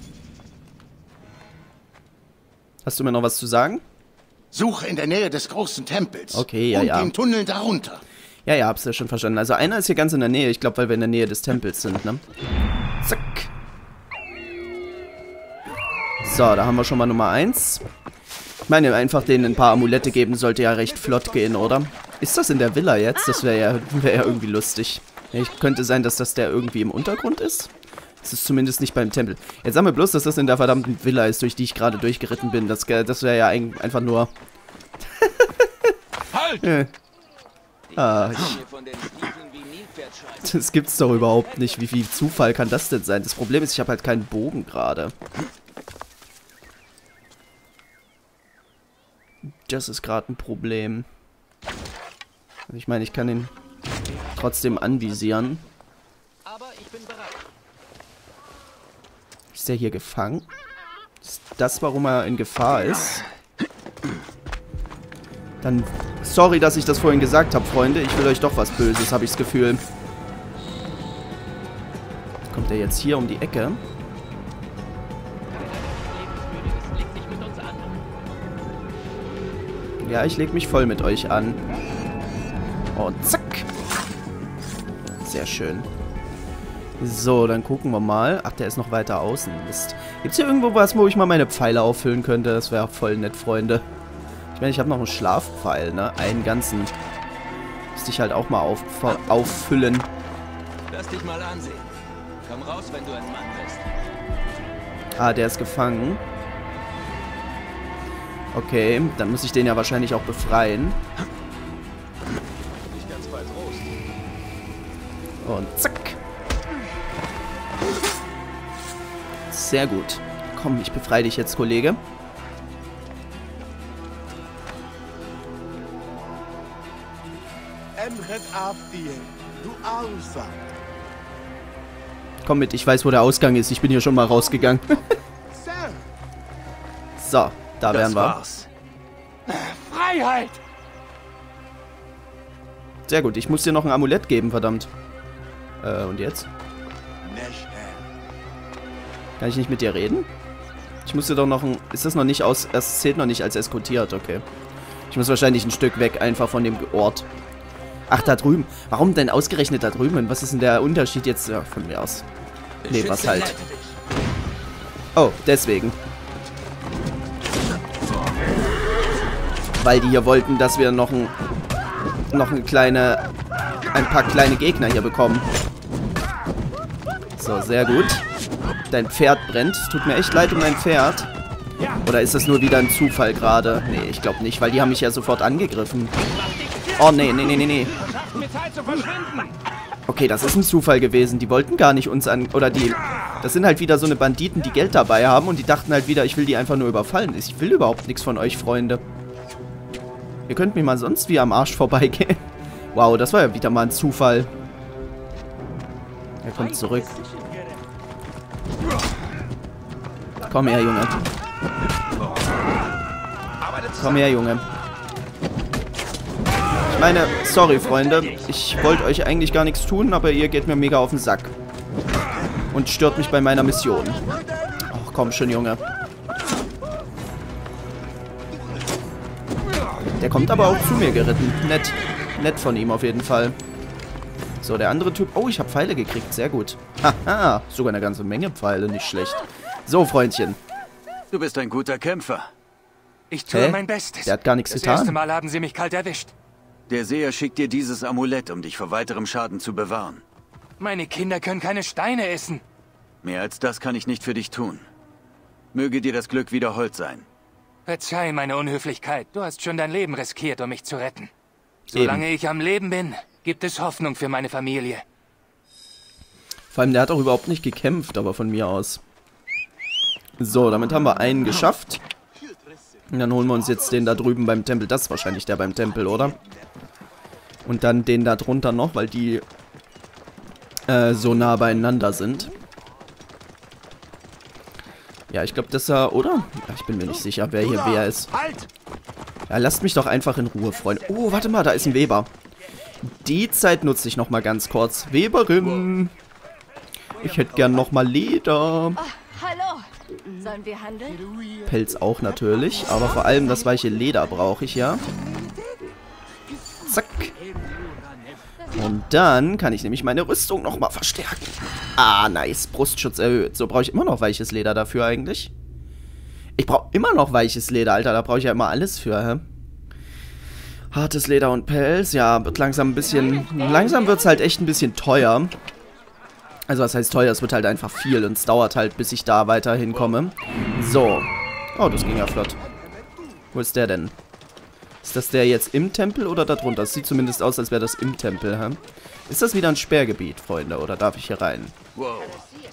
Hast du mir noch was zu sagen? Suche in der Nähe des großen Tempels. Okay, ja, und ja. den Tunneln darunter. Ja, hab's ja schon verstanden. Also einer ist hier ganz in der Nähe. Ich glaube, weil wir in der Nähe des Tempels sind, ne? Zack. So, da haben wir schon mal Nummer 1. Ich meine, einfach denen ein paar Amulette geben sollte ja recht flott gehen, oder? Ist das in der Villa jetzt? Das wäre ja irgendwie lustig. Ja, könnte sein, dass das der irgendwie im Untergrund ist. Das ist zumindest nicht beim Tempel. Jetzt sagen wir bloß, dass das in der verdammten Villa ist, durch die ich gerade durchgeritten bin. Das wäre ja einfach nur... Halt! Das gibt's doch überhaupt nicht. Wie viel Zufall kann das denn sein? Das Problem ist, ich habe halt keinen Bogen gerade. Das ist gerade ein Problem. Ich meine, ich kann ihn trotzdem anvisieren. Ist der hier gefangen? Ist das, warum er in Gefahr ist? Dann, sorry, dass ich das vorhin gesagt habe, Freunde. Ich will euch doch was Böses, habe ich das Gefühl. Kommt er jetzt hier um die Ecke? Ja, ich leg mich voll mit euch an. Und zack. Sehr schön. So, dann gucken wir mal. Ach, der ist noch weiter außen. Mist. Gibt's hier irgendwo was, wo ich mal meine Pfeile auffüllen könnte? Das wäre voll nett, Freunde. Ich meine, ich habe noch einen Schlafpfeil, ne? Einen ganzen. Müsste ich halt auch mal auffüllen. Lass dich mal ansehen. Komm raus, wenn du ein Mann bist. Ah, der ist gefangen. Okay, dann muss ich den ja wahrscheinlich auch befreien. Nicht ganz weit Rost. Und zack. Sehr gut. Komm, ich befreie dich jetzt, Kollege. Komm mit, ich weiß, wo der Ausgang ist. Ich bin hier schon mal rausgegangen. So, da wären wir. War's. Freiheit! Sehr gut, ich muss dir noch ein Amulett geben, verdammt. Und jetzt? Kann ich nicht mit dir reden? Ich muss dir doch noch ein... Ist das noch nicht aus... Es zählt noch nicht als eskortiert, okay. Ich muss wahrscheinlich ein Stück weg, einfach von dem Ort. Ach, da drüben. Warum denn ausgerechnet da drüben? Was ist denn der Unterschied jetzt? Ja, von mir aus. Nee, was halt. Oh, deswegen. Weil die hier wollten, dass wir noch ein paar kleine Gegner hier bekommen. So, sehr gut. Dein Pferd brennt. Es tut mir echt leid um dein Pferd. Oder ist das nur wieder ein Zufall gerade? Nee, ich glaube nicht, weil die haben mich ja sofort angegriffen. Oh, nee. Okay, das ist ein Zufall gewesen. Die wollten gar nicht uns an... Oder die... Das sind halt wieder so eine Banditen, die Geld dabei haben und die dachten halt wieder, ich will die einfach nur überfallen. Ich will überhaupt nichts von euch, Freunde. Ihr könnt mir mal sonst wie am Arsch vorbeigehen. Wow, das war ja wieder mal ein Zufall. Er kommt zurück. Komm her, Junge. Komm her, Junge. Ich meine, sorry, Freunde. Ich wollte euch eigentlich gar nichts tun, aber ihr geht mir mega auf den Sack. Und stört mich bei meiner Mission. Ach, komm schon, Junge. Der kommt aber auch zu mir geritten. Nett. Nett von ihm auf jeden Fall. So, der andere Typ... Oh, ich habe Pfeile gekriegt. Sehr gut. Haha, sogar eine ganze Menge Pfeile. Nicht schlecht. So, Freundchen. Du bist ein guter Kämpfer. Ich tue mein Bestes. Der hat gar nichts Das getan. erste Mal haben sie mich kalt erwischt. Der Seher schickt dir dieses Amulett, um dich vor weiterem Schaden zu bewahren. Meine Kinder können keine Steine essen. Mehr als das kann ich nicht für dich tun. Möge dir das Glück wieder hold sein. Verzeih meine Unhöflichkeit. Du hast schon dein Leben riskiert, um mich zu retten. Solange ich am Leben bin, gibt es Hoffnung für meine Familie. Vor allem, der hat auch überhaupt nicht gekämpft, aber von mir aus. So, damit haben wir einen geschafft. Und dann holen wir uns jetzt den da drüben beim Tempel. Das ist wahrscheinlich der beim Tempel, oder? Und dann den da drunter noch, weil die so nah beieinander sind. Ja, ich glaube, das er, oder? Ja, ich bin mir nicht sicher, wer hier wer ist. Ja, lasst mich doch einfach in Ruhe, Freunde. Oh, warte mal, da ist ein Weber. Die Zeit nutze ich noch mal ganz kurz. Weberin. Ich hätte gern noch mal Leder. Oh, hallo. Sollen wir handeln? Pelz auch natürlich, aber vor allem das weiche Leder brauche ich ja. Zack. Und dann kann ich nämlich meine Rüstung noch mal verstärken. Ah, nice. Brustschutz erhöht. So, brauche ich immer noch weiches Leder dafür eigentlich? Ich brauche immer noch weiches Leder, Alter. Da brauche ich ja immer alles für, hä? Hartes Leder und Pelz. Ja, wird langsam ein bisschen... Langsam wird es halt echt ein bisschen teuer. Also, was heißt teuer? Es wird halt einfach viel und es dauert halt, bis ich da weiter hinkomme. So. Oh, das ging ja flott. Wo ist der denn? Ist das der jetzt im Tempel oder da drunter? Das sieht zumindest aus, als wäre das im Tempel, hä? Ist das wieder ein Sperrgebiet, Freunde? Oder darf ich hier rein? Wow.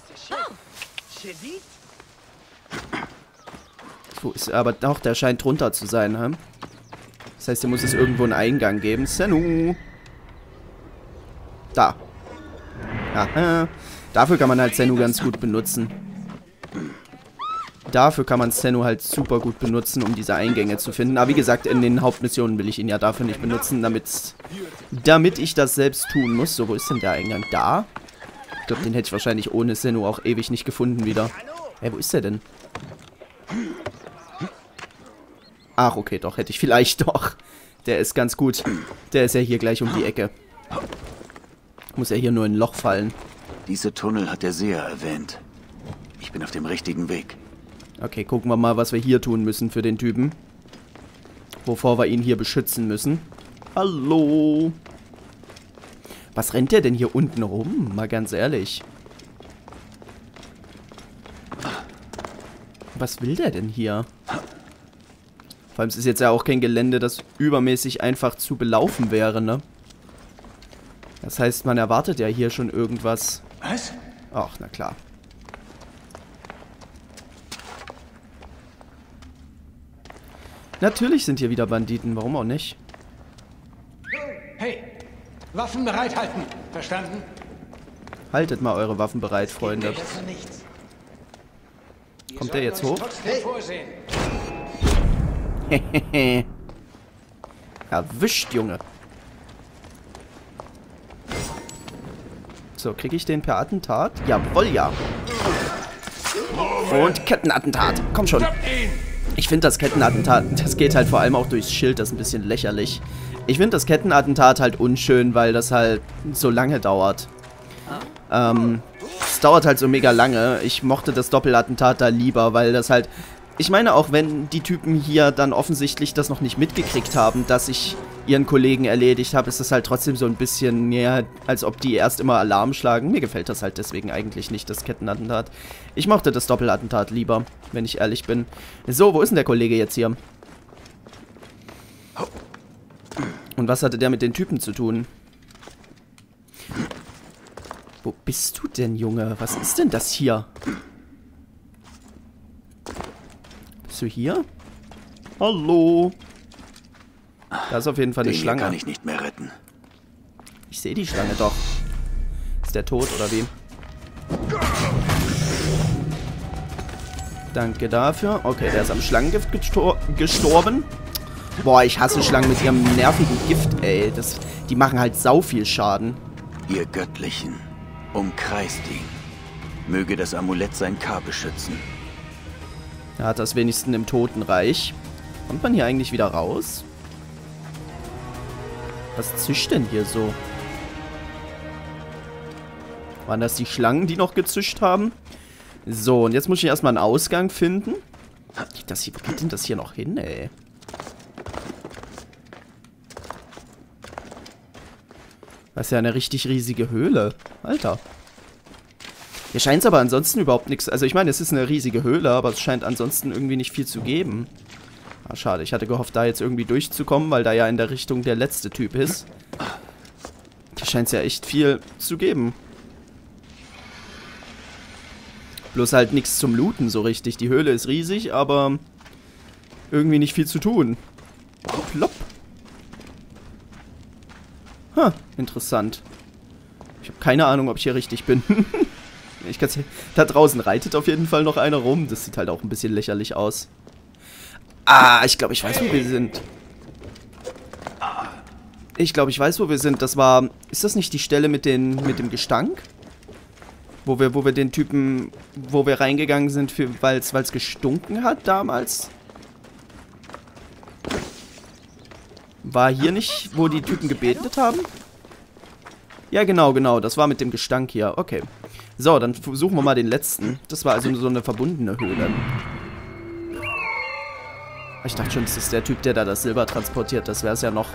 Wo ist aber doch, der scheint drunter zu sein, hä? Das heißt, hier muss es irgendwo einen Eingang geben. Sennu! Da. Aha. Dafür kann man halt Sennu ganz gut benutzen. Dafür kann man Sennu halt super gut benutzen, um diese Eingänge zu finden. Aber wie gesagt, in den Hauptmissionen will ich ihn ja dafür nicht benutzen, damit ich das selbst tun muss. So, wo ist denn der Eingang? Da? Ich glaube, den hätte ich wahrscheinlich ohne Sennu auch ewig nicht gefunden wieder. Wo ist der denn? Ach, okay, doch, hätte ich vielleicht doch. Der ist ganz gut. Der ist ja hier gleich um die Ecke. Muss ja hier nur in ein Loch fallen. Diese Tunnel hat der Seher erwähnt. Ich bin auf dem richtigen Weg. Okay, gucken wir mal, was wir hier tun müssen für den Typen. Wovor wir ihn hier beschützen müssen. Hallo. Was rennt der denn hier unten rum? Mal ganz ehrlich. Was will der denn hier? Vor allem, es ist jetzt ja auch kein Gelände, das übermäßig einfach zu belaufen wäre, ne? Das heißt, man erwartet ja hier schon irgendwas. Was? Ach, na klar. Natürlich sind hier wieder Banditen, warum auch nicht? Hey, Waffen bereithalten, verstanden? Haltet mal eure Waffen bereit, Freunde. Kommt der jetzt hoch? Hehehe. Erwischt, Junge. So, kriege ich den per Attentat? Jawohl, ja. Und Kettenattentat. Komm schon. Ich finde das Kettenattentat, das geht halt vor allem auch durchs Schild, das ist ein bisschen lächerlich. Ich finde das Kettenattentat halt unschön, weil das halt so lange dauert. Es dauert halt so mega lange. Ich mochte das Doppelattentat da lieber, weil das halt... Ich meine, auch wenn die Typen hier dann offensichtlich das noch nicht mitgekriegt haben, dass ich ihren Kollegen erledigt habe, ist das halt trotzdem so ein bisschen, ja, als ob die erst immer Alarm schlagen. Mir gefällt das halt deswegen eigentlich nicht, das Kettenattentat. Ich mochte das Doppelattentat lieber, wenn ich ehrlich bin. So, wo ist denn der Kollege jetzt hier? Und was hatte der mit den Typen zu tun? Wo bist du denn, Junge? Was ist denn das hier? Bist du hier? Hallo? Da ist auf jeden Fall eine Schlange. Den kann ich nicht mehr retten. Ich sehe die Schlange doch. Ist der tot oder wie? Danke dafür. Okay, der ist am Schlangengift gestorben. Boah, ich hasse Schlangen mit ihrem nervigen Gift, ey. Die machen halt sau viel Schaden. Ihr Göttlichen, umkreist ihn. Möge das Amulett sein K beschützen. Er hat das wenigstens im Totenreich. Kommt man hier eigentlich wieder raus? Was zischt denn hier so? Waren das die Schlangen, die noch gezischt haben? So, und jetzt muss ich erstmal einen Ausgang finden. Wo geht denn das hier noch hin, ey? Das ist ja eine richtig riesige Höhle. Alter. Hier scheint es aber ansonsten überhaupt nichts... Also ich meine, es ist eine riesige Höhle, aber es scheint ansonsten irgendwie nicht viel zu geben. Ah, schade. Ich hatte gehofft, da jetzt irgendwie durchzukommen, weil da ja in der Richtung der letzte Typ ist. scheint es ja echt viel zu geben. Bloß halt nichts zum Looten so richtig. Die Höhle ist riesig, aber irgendwie nicht viel zu tun. Plopp. Interessant. Ich habe keine Ahnung, ob ich hier richtig bin. Ich kann's hier, da draußen reitet auf jeden Fall noch einer rum. Das sieht halt auch ein bisschen lächerlich aus. Ah, ich glaube, ich weiß, wo wir sind. Ich glaube, ich weiß, wo wir sind. Das war... Ist das nicht die Stelle mit dem Gestank? Wo wir den Typen... Wo wir reingegangen sind, weil es gestunken hat damals? War hier nicht, wo die Typen gebetet haben? Ja, genau. Das war mit dem Gestank hier. Okay. So, dann suchen wir mal den letzten. Das war also so eine verbundene Höhle. Ich dachte schon, das ist der Typ, der da das Silber transportiert. Das wäre es ja noch.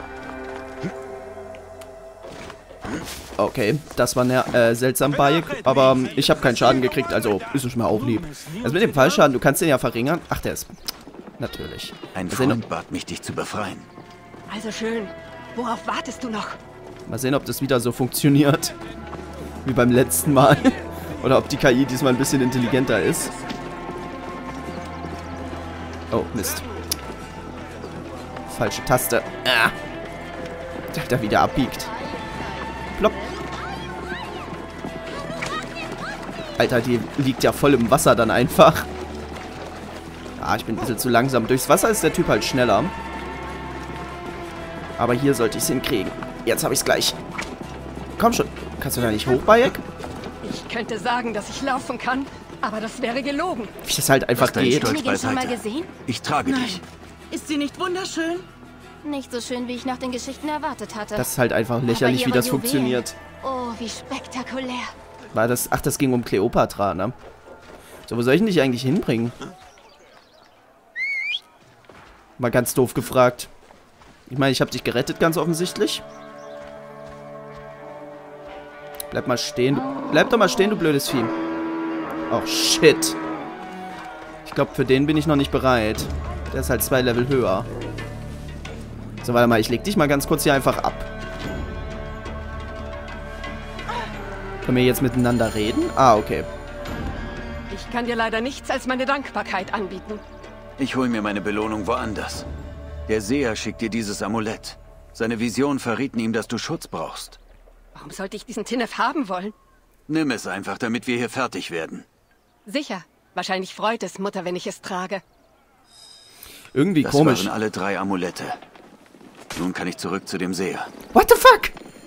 Okay, das war seltsam, Bayek. Aber ich habe keinen Schaden gekriegt, also ist es mir auch lieb. Also mit dem Fallschaden, du kannst den ja verringern. Ach, der ist... Natürlich. Ein Freund bat mich, dich zu befreien. Also schön. Worauf wartest du noch? Mal sehen, ob das wieder so funktioniert. Wie beim letzten Mal. Oder ob die KI diesmal ein bisschen intelligenter ist. Oh, Mist. Falsche Taste. Ah. Da wieder abbiegt. Plopp. Alter, die liegt ja voll im Wasser dann einfach. Ah, ich bin ein bisschen zu langsam. Durchs Wasser ist der Typ halt schneller. Aber hier sollte ich es hinkriegen. Jetzt habe ich es gleich. Komm schon. Kannst du da nicht hoch, Bayek? Ich könnte sagen, dass ich laufen kann, aber das wäre gelogen. Wie das halt einfach geht. Hast du die schon mal gesehen? Ich trage dich. Ist sie nicht wunderschön? Nicht so schön, wie ich nach den Geschichten erwartet hatte. Das ist halt einfach lächerlich, wie das funktioniert. Oh, wie spektakulär. War das... Ach, das ging um Kleopatra, ne? So, wo soll ich denn dich eigentlich hinbringen? Mal ganz doof gefragt. Ich meine, ich habe dich gerettet, ganz offensichtlich. Bleib mal stehen. Bleib doch mal stehen, du blödes Vieh. Oh, shit. Ich glaube, für den bin ich noch nicht bereit. Der ist halt 2 Level höher. So, warte mal. Ich leg dich mal ganz kurz hier einfach ab. Können wir jetzt miteinander reden? Ah, okay. Ich kann dir leider nichts als meine Dankbarkeit anbieten. Ich hole mir meine Belohnung woanders. Der Seher schickt dir dieses Amulett. Seine Vision verrieten ihm, dass du Schutz brauchst. Warum sollte ich diesen Tinnef haben wollen? Nimm es einfach, damit wir hier fertig werden. Sicher. Wahrscheinlich freut es Mutter, wenn ich es trage. Irgendwie komisch. Das waren alle 3 Amulette. Nun kann ich zurück zu dem Seher. What the fuck?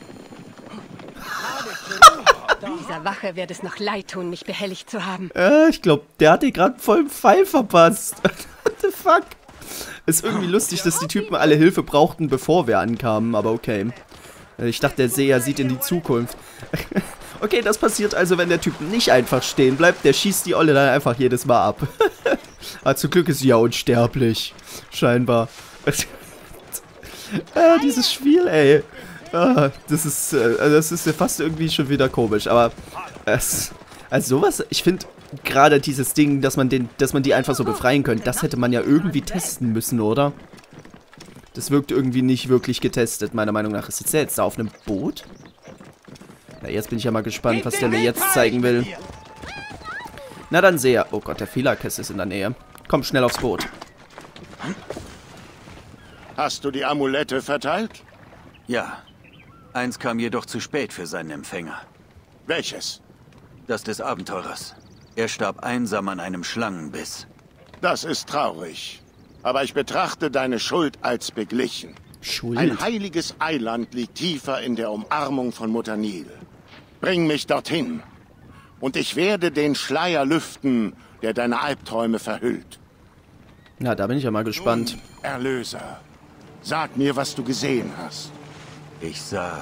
Dieser Wache wird es noch leid tun, mich behelligt zu haben. Ich glaube, der hat dir gerade voll einen Pfeil verpasst. What the fuck? Ist irgendwie lustig, dass die Typen alle Hilfe brauchten, bevor wir ankamen, aber okay. Ich dachte, der Seher sieht in die Zukunft. Okay, das passiert also, wenn der Typ nicht einfach stehen bleibt. Der schießt die Olle dann einfach jedes Mal ab. Aber zum Glück ist sie ja unsterblich. Scheinbar. Dieses Spiel, ey. Das ist ja fast irgendwie schon wieder komisch. Aber also sowas, ich finde gerade dieses Ding, dass man die einfach so befreien könnte, das hätte man ja irgendwie testen müssen, oder? Das wirkt irgendwie nicht wirklich getestet, meiner Meinung nach. Sitzt der jetzt da auf einem Boot? Ja, jetzt bin ich ja mal gespannt, was der mir jetzt zeigen will. Na dann Seher. Oh Gott, der Fehlerkessel ist in der Nähe. Komm, schnell aufs Boot. Hast du die Amulette verteilt? Ja. Eins kam jedoch zu spät für seinen Empfänger. Welches? Das des Abenteurers. Er starb einsam an einem Schlangenbiss. Das ist traurig. Aber ich betrachte deine Schuld als beglichen. Schuld? Ein heiliges Eiland liegt tiefer in der Umarmung von Mutter Nil. Bring mich dorthin. Und ich werde den Schleier lüften, der deine Albträume verhüllt. Na, da bin ich ja mal gespannt. Nun, Erlöser, sag mir, was du gesehen hast. Ich sah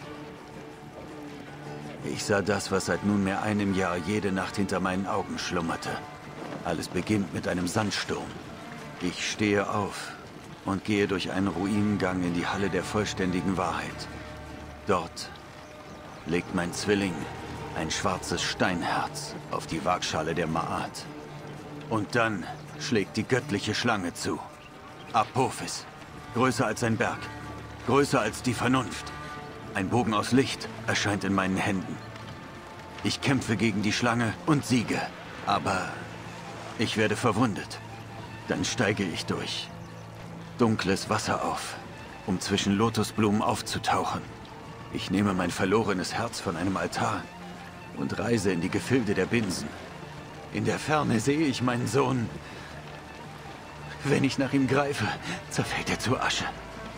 das, was seit nunmehr einem Jahr jede Nacht hinter meinen Augen schlummerte. Alles beginnt mit einem Sandsturm. Ich stehe auf und gehe durch einen Ruinengang in die Halle der vollständigen Wahrheit. Dort legt mein Zwilling ein schwarzes Steinherz auf die Waagschale der Maat. Und dann schlägt die göttliche Schlange zu. Apophis, größer als ein Berg, größer als die Vernunft. Ein Bogen aus Licht erscheint in meinen Händen. Ich kämpfe gegen die Schlange und siege. Aber ich werde verwundet. Dann steige ich durch dunkles Wasser auf, um zwischen Lotusblumen aufzutauchen. Ich nehme mein verlorenes Herz von einem Altar und reise in die Gefilde der Binsen. In der Ferne sehe ich meinen Sohn. Wenn ich nach ihm greife, zerfällt er zu Asche.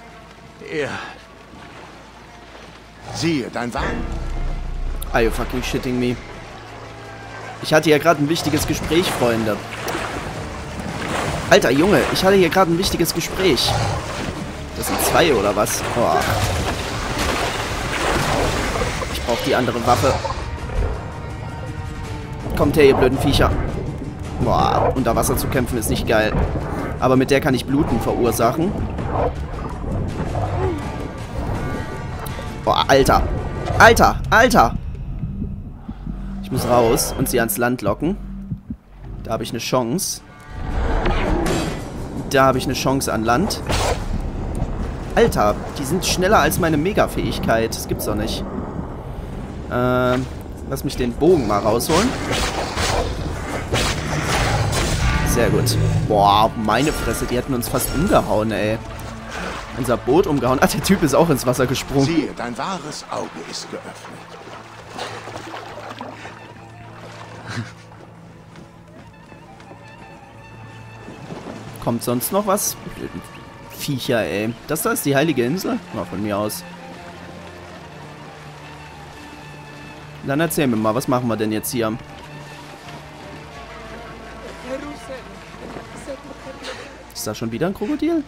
Siehe, dein Wagen. Are you fucking shitting me? Ich hatte ja gerade ein wichtiges Gespräch, Freunde. Alter, Junge, ich hatte hier gerade ein wichtiges Gespräch. Das sind 2 oder was? Oh. Ich brauche die andere Waffe. Kommt her, ihr blöden Viecher. Boah, unter Wasser zu kämpfen ist nicht geil. Aber mit der kann ich Bluten verursachen. Boah, Alter. Alter, Alter. Ich muss raus und sie ans Land locken. Da habe ich eine Chance. Da habe ich eine Chance an Land. Alter, die sind schneller als meine Mega-Fähigkeit. Das gibt's doch nicht. Lass mich den Bogen mal rausholen. Sehr gut. Boah, meine Fresse, die hätten uns fast umgehauen, ey. Unser Boot umgehauen. Ah, der Typ ist auch ins Wasser gesprungen. Siehe, dein wahres Auge ist geöffnet. Kommt sonst noch was? Viecher, ey. Das da ist die heilige Insel? Na, von mir aus. Dann erzähl mir mal, was machen wir denn jetzt hier? Ist da schon wieder ein Krokodil?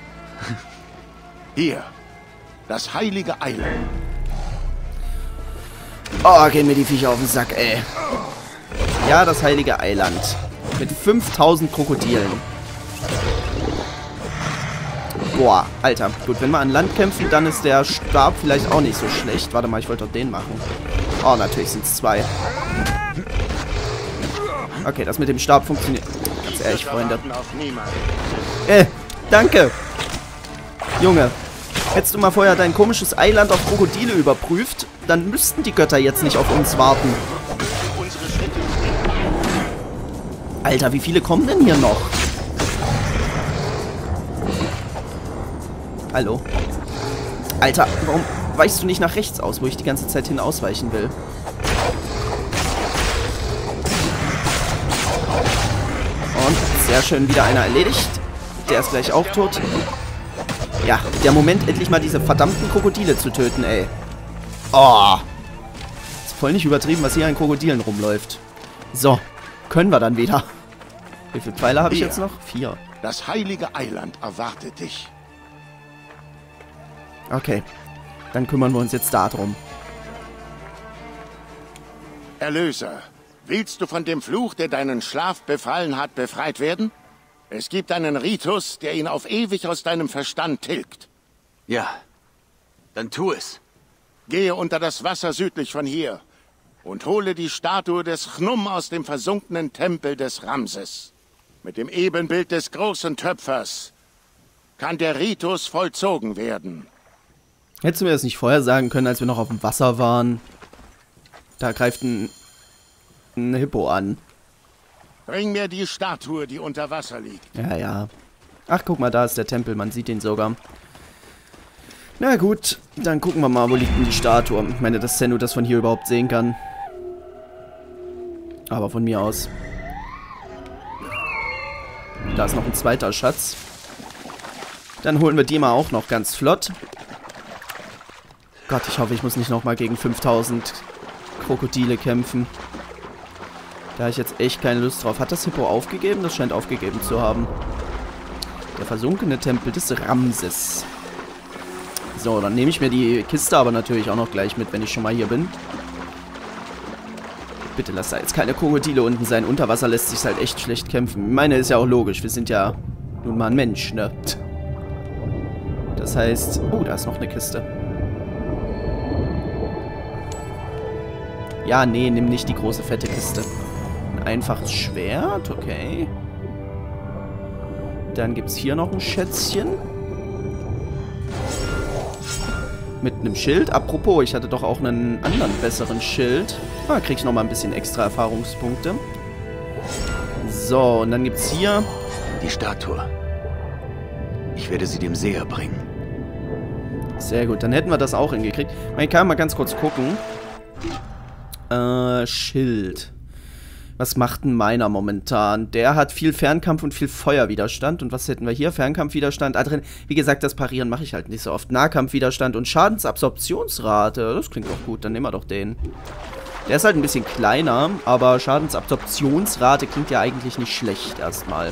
Hier, das heilige Eiland. Oh, gehen mir die Viecher auf den Sack, ey. Ja, das heilige Eiland. Mit 5000 Krokodilen. Boah, Alter. Gut, wenn wir an Land kämpfen, dann ist der Stab vielleicht auch nicht so schlecht. Warte mal, ich wollte doch den machen. Oh, natürlich sind es 2. Okay, das mit dem Stab funktioniert. Ganz ehrlich, Freunde. Danke. Junge, hättest du mal vorher dein komisches Eiland auf Krokodile überprüft, dann müssten die Götter jetzt nicht auf uns warten. Alter, wie viele kommen denn hier noch? Hallo? Alter, warum weichst du nicht nach rechts aus, wo ich die ganze Zeit hin ausweichen will? Und sehr schön wieder einer erledigt. Der ist gleich auch tot. Ja, der Moment, endlich mal diese verdammten Krokodile zu töten, ey. Oh. Ist voll nicht übertrieben, was hier an Krokodilen rumläuft. So, können wir dann wieder. Wie viele Pfeile habe ich jetzt noch? 4. Das heilige Eiland erwartet dich. Okay, dann kümmern wir uns jetzt darum. Erlöser, willst du von dem Fluch, der deinen Schlaf befallen hat, befreit werden? Es gibt einen Ritus, der ihn auf ewig aus deinem Verstand tilgt. Ja, dann tu es. Gehe unter das Wasser südlich von hier und hole die Statue des Chnum aus dem versunkenen Tempel des Ramses. Mit dem Ebenbild des großen Töpfers kann der Ritus vollzogen werden. Hättest du mir das nicht vorher sagen können, als wir noch auf dem Wasser waren? Da greift ein Hippo an. Bring mir die Statue, die unter Wasser liegt. Ja, ja. Ach, guck mal, da ist der Tempel. Man sieht ihn sogar. Na gut, dann gucken wir mal, wo liegt denn die Statue. Ich meine, dass Sennu das von hier überhaupt sehen kann. Aber von mir aus. Da ist noch ein zweiter Schatz. Dann holen wir die mal auch noch ganz flott. Gott, ich hoffe, ich muss nicht nochmal gegen 5000 Krokodile kämpfen. Da habe ich jetzt echt keine Lust drauf. Hat das Hippo aufgegeben? Das scheint aufgegeben zu haben. Der versunkene Tempel des Ramses. So, dann nehme ich mir die Kiste aber natürlich auch noch gleich mit, wenn ich schon mal hier bin. Bitte lass da jetzt keine Krokodile unten sein. Unter Wasser lässt sich halt echt schlecht kämpfen. Ich meine, ist ja auch logisch. Wir sind ja nun mal ein Mensch, ne? Das heißt... Oh, da ist noch eine Kiste. Ja, nee, nimm nicht die große, fette Kiste. Ein einfaches Schwert, okay. Dann gibt es hier noch ein Schätzchen. Mit einem Schild. Apropos, ich hatte doch auch einen anderen besseren Schild. Ah, krieg ich nochmal ein bisschen extra Erfahrungspunkte. So, und dann gibt's hier... Die Statue. Ich werde sie dem Seher bringen. Sehr gut, dann hätten wir das auch hingekriegt. Ich kann mal ganz kurz gucken. Schild. Was macht denn meiner momentan? Der hat viel Fernkampf und viel Feuerwiderstand. Und was hätten wir hier? Fernkampfwiderstand. Wie gesagt, das Parieren mache ich halt nicht so oft. Nahkampfwiderstand und Schadensabsorptionsrate. Das klingt doch gut, dann nehmen wir doch den. Der ist halt ein bisschen kleiner, aber Schadensabsorptionsrate klingt ja eigentlich nicht schlecht erstmal.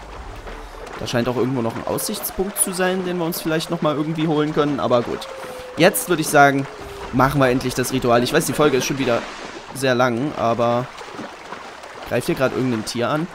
Da scheint auch irgendwo noch ein Aussichtspunkt zu sein, den wir uns vielleicht nochmal irgendwie holen können. Aber gut. Jetzt würde ich sagen, machen wir endlich das Ritual. Ich weiß, die Folge ist schon wieder sehr lang, aber... Greift hier gerade irgendein Tier an?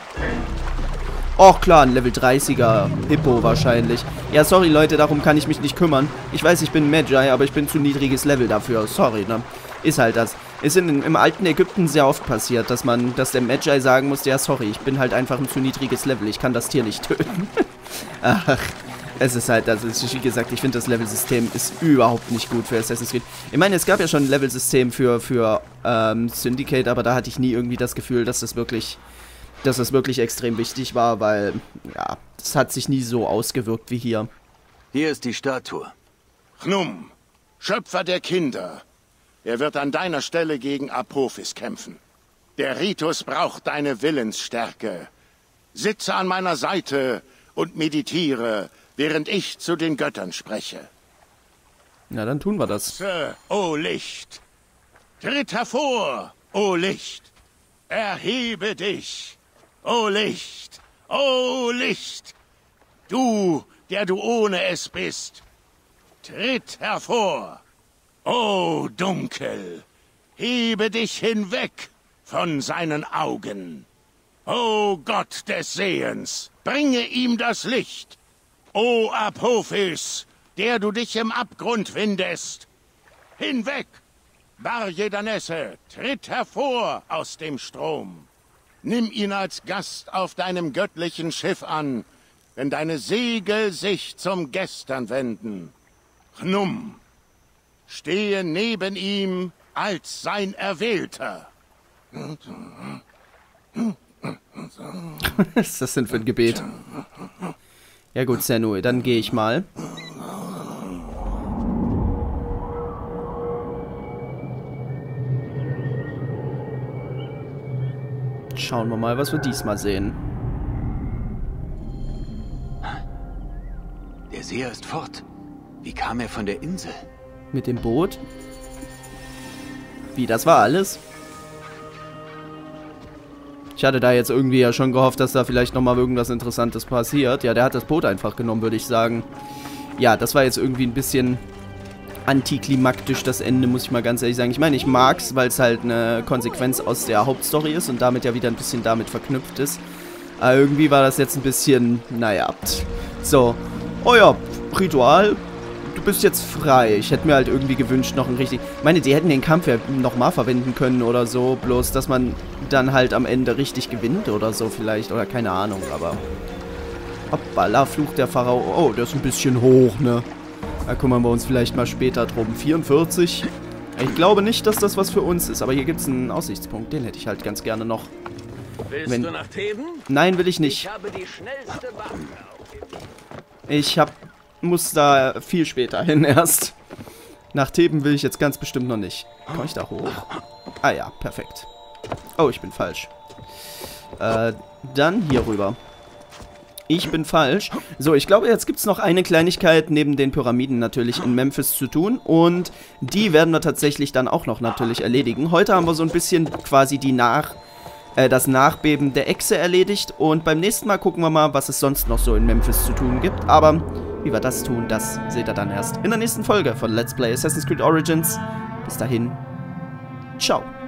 Och klar, ein Level 30er Hippo wahrscheinlich. Ja, sorry Leute, darum kann ich mich nicht kümmern. Ich weiß, ich bin Magi, aber ich bin zu niedriges Level dafür. Sorry, ne? Ist halt das. Ist im alten Ägypten sehr oft passiert, dass der Magi sagen musste, ja sorry, ich bin halt einfach ein zu niedriges Level. Ich kann das Tier nicht töten. Ach... Es ist halt, also wie gesagt, ich finde das Level-System ist überhaupt nicht gut für Assassin's Creed. Ich meine, es gab ja schon ein Level-System für Syndicate, aber da hatte ich nie irgendwie das Gefühl, dass das wirklich extrem wichtig war, weil, ja, das hat sich nie so ausgewirkt wie hier. Hier ist die Statue. Chnum, Schöpfer der Kinder. Er wird an deiner Stelle gegen Apophis kämpfen. Der Ritus braucht deine Willensstärke. Sitze an meiner Seite und meditiere, während ich zu den Göttern spreche. Na, dann tun wir das. O Licht! Tritt hervor, o Licht! Erhebe dich, o Licht! O Licht! Du, der du ohne es bist! Tritt hervor! O Dunkel! Hebe dich hinweg von seinen Augen! O Gott des Sehens! Bringe ihm das Licht! O Apophis, der du dich im Abgrund windest! Hinweg! Barjedanesse, tritt hervor aus dem Strom! Nimm ihn als Gast auf deinem göttlichen Schiff an, wenn deine Segel sich zum Gestern wenden. Chnum, stehe neben ihm als sein Erwählter. Was ist das denn für ein Gebet? Ja gut, Senua, dann gehe ich mal. Schauen wir mal, was wir diesmal sehen. Der Seher ist fort. Wie kam er von der Insel? Mit dem Boot? Wie, das war alles? Ich hatte da jetzt irgendwie ja schon gehofft, dass da vielleicht nochmal irgendwas Interessantes passiert. Ja, der hat das Boot einfach genommen, würde ich sagen. Ja, das war jetzt irgendwie ein bisschen antiklimaktisch, das Ende, muss ich mal ganz ehrlich sagen. Ich meine, ich mag's, weil es halt eine Konsequenz aus der Hauptstory ist und damit ja wieder ein bisschen damit verknüpft ist. Aber irgendwie war das jetzt ein bisschen, naja. So, oh ja, Ritual. Du bist jetzt frei. Ich hätte mir halt irgendwie gewünscht, noch ein richtig... Ich meine, die hätten den Kampf ja nochmal verwenden können oder so. Bloß, dass man dann halt am Ende richtig gewinnt oder so vielleicht. Oder keine Ahnung, aber... Hoppala, Fluch der Pharao. Oh, der ist ein bisschen hoch, ne? Da kümmern wir uns vielleicht mal später drum. 44. Ich glaube nicht, dass das was für uns ist. Aber hier gibt es einen Aussichtspunkt. Den hätte ich halt ganz gerne noch. Willst du nach Theben? Nein, will ich nicht. Ich habe die schnellste Waffe. Muss da viel später hin erst. Nach Theben will ich jetzt ganz bestimmt noch nicht. Komme ich da hoch? Ah ja, perfekt. Oh, ich bin falsch. Dann hier rüber. Ich bin falsch. So, ich glaube, jetzt gibt es noch eine Kleinigkeit neben den Pyramiden natürlich in Memphis zu tun. Und die werden wir tatsächlich dann auch noch natürlich erledigen. Heute haben wir so ein bisschen quasi das Nachbeben der Echse erledigt. Und beim nächsten Mal gucken wir mal, was es sonst noch so in Memphis zu tun gibt. Aber wie wir das tun, das seht ihr dann erst in der nächsten Folge von Let's Play Assassin's Creed Origins. Bis dahin, ciao.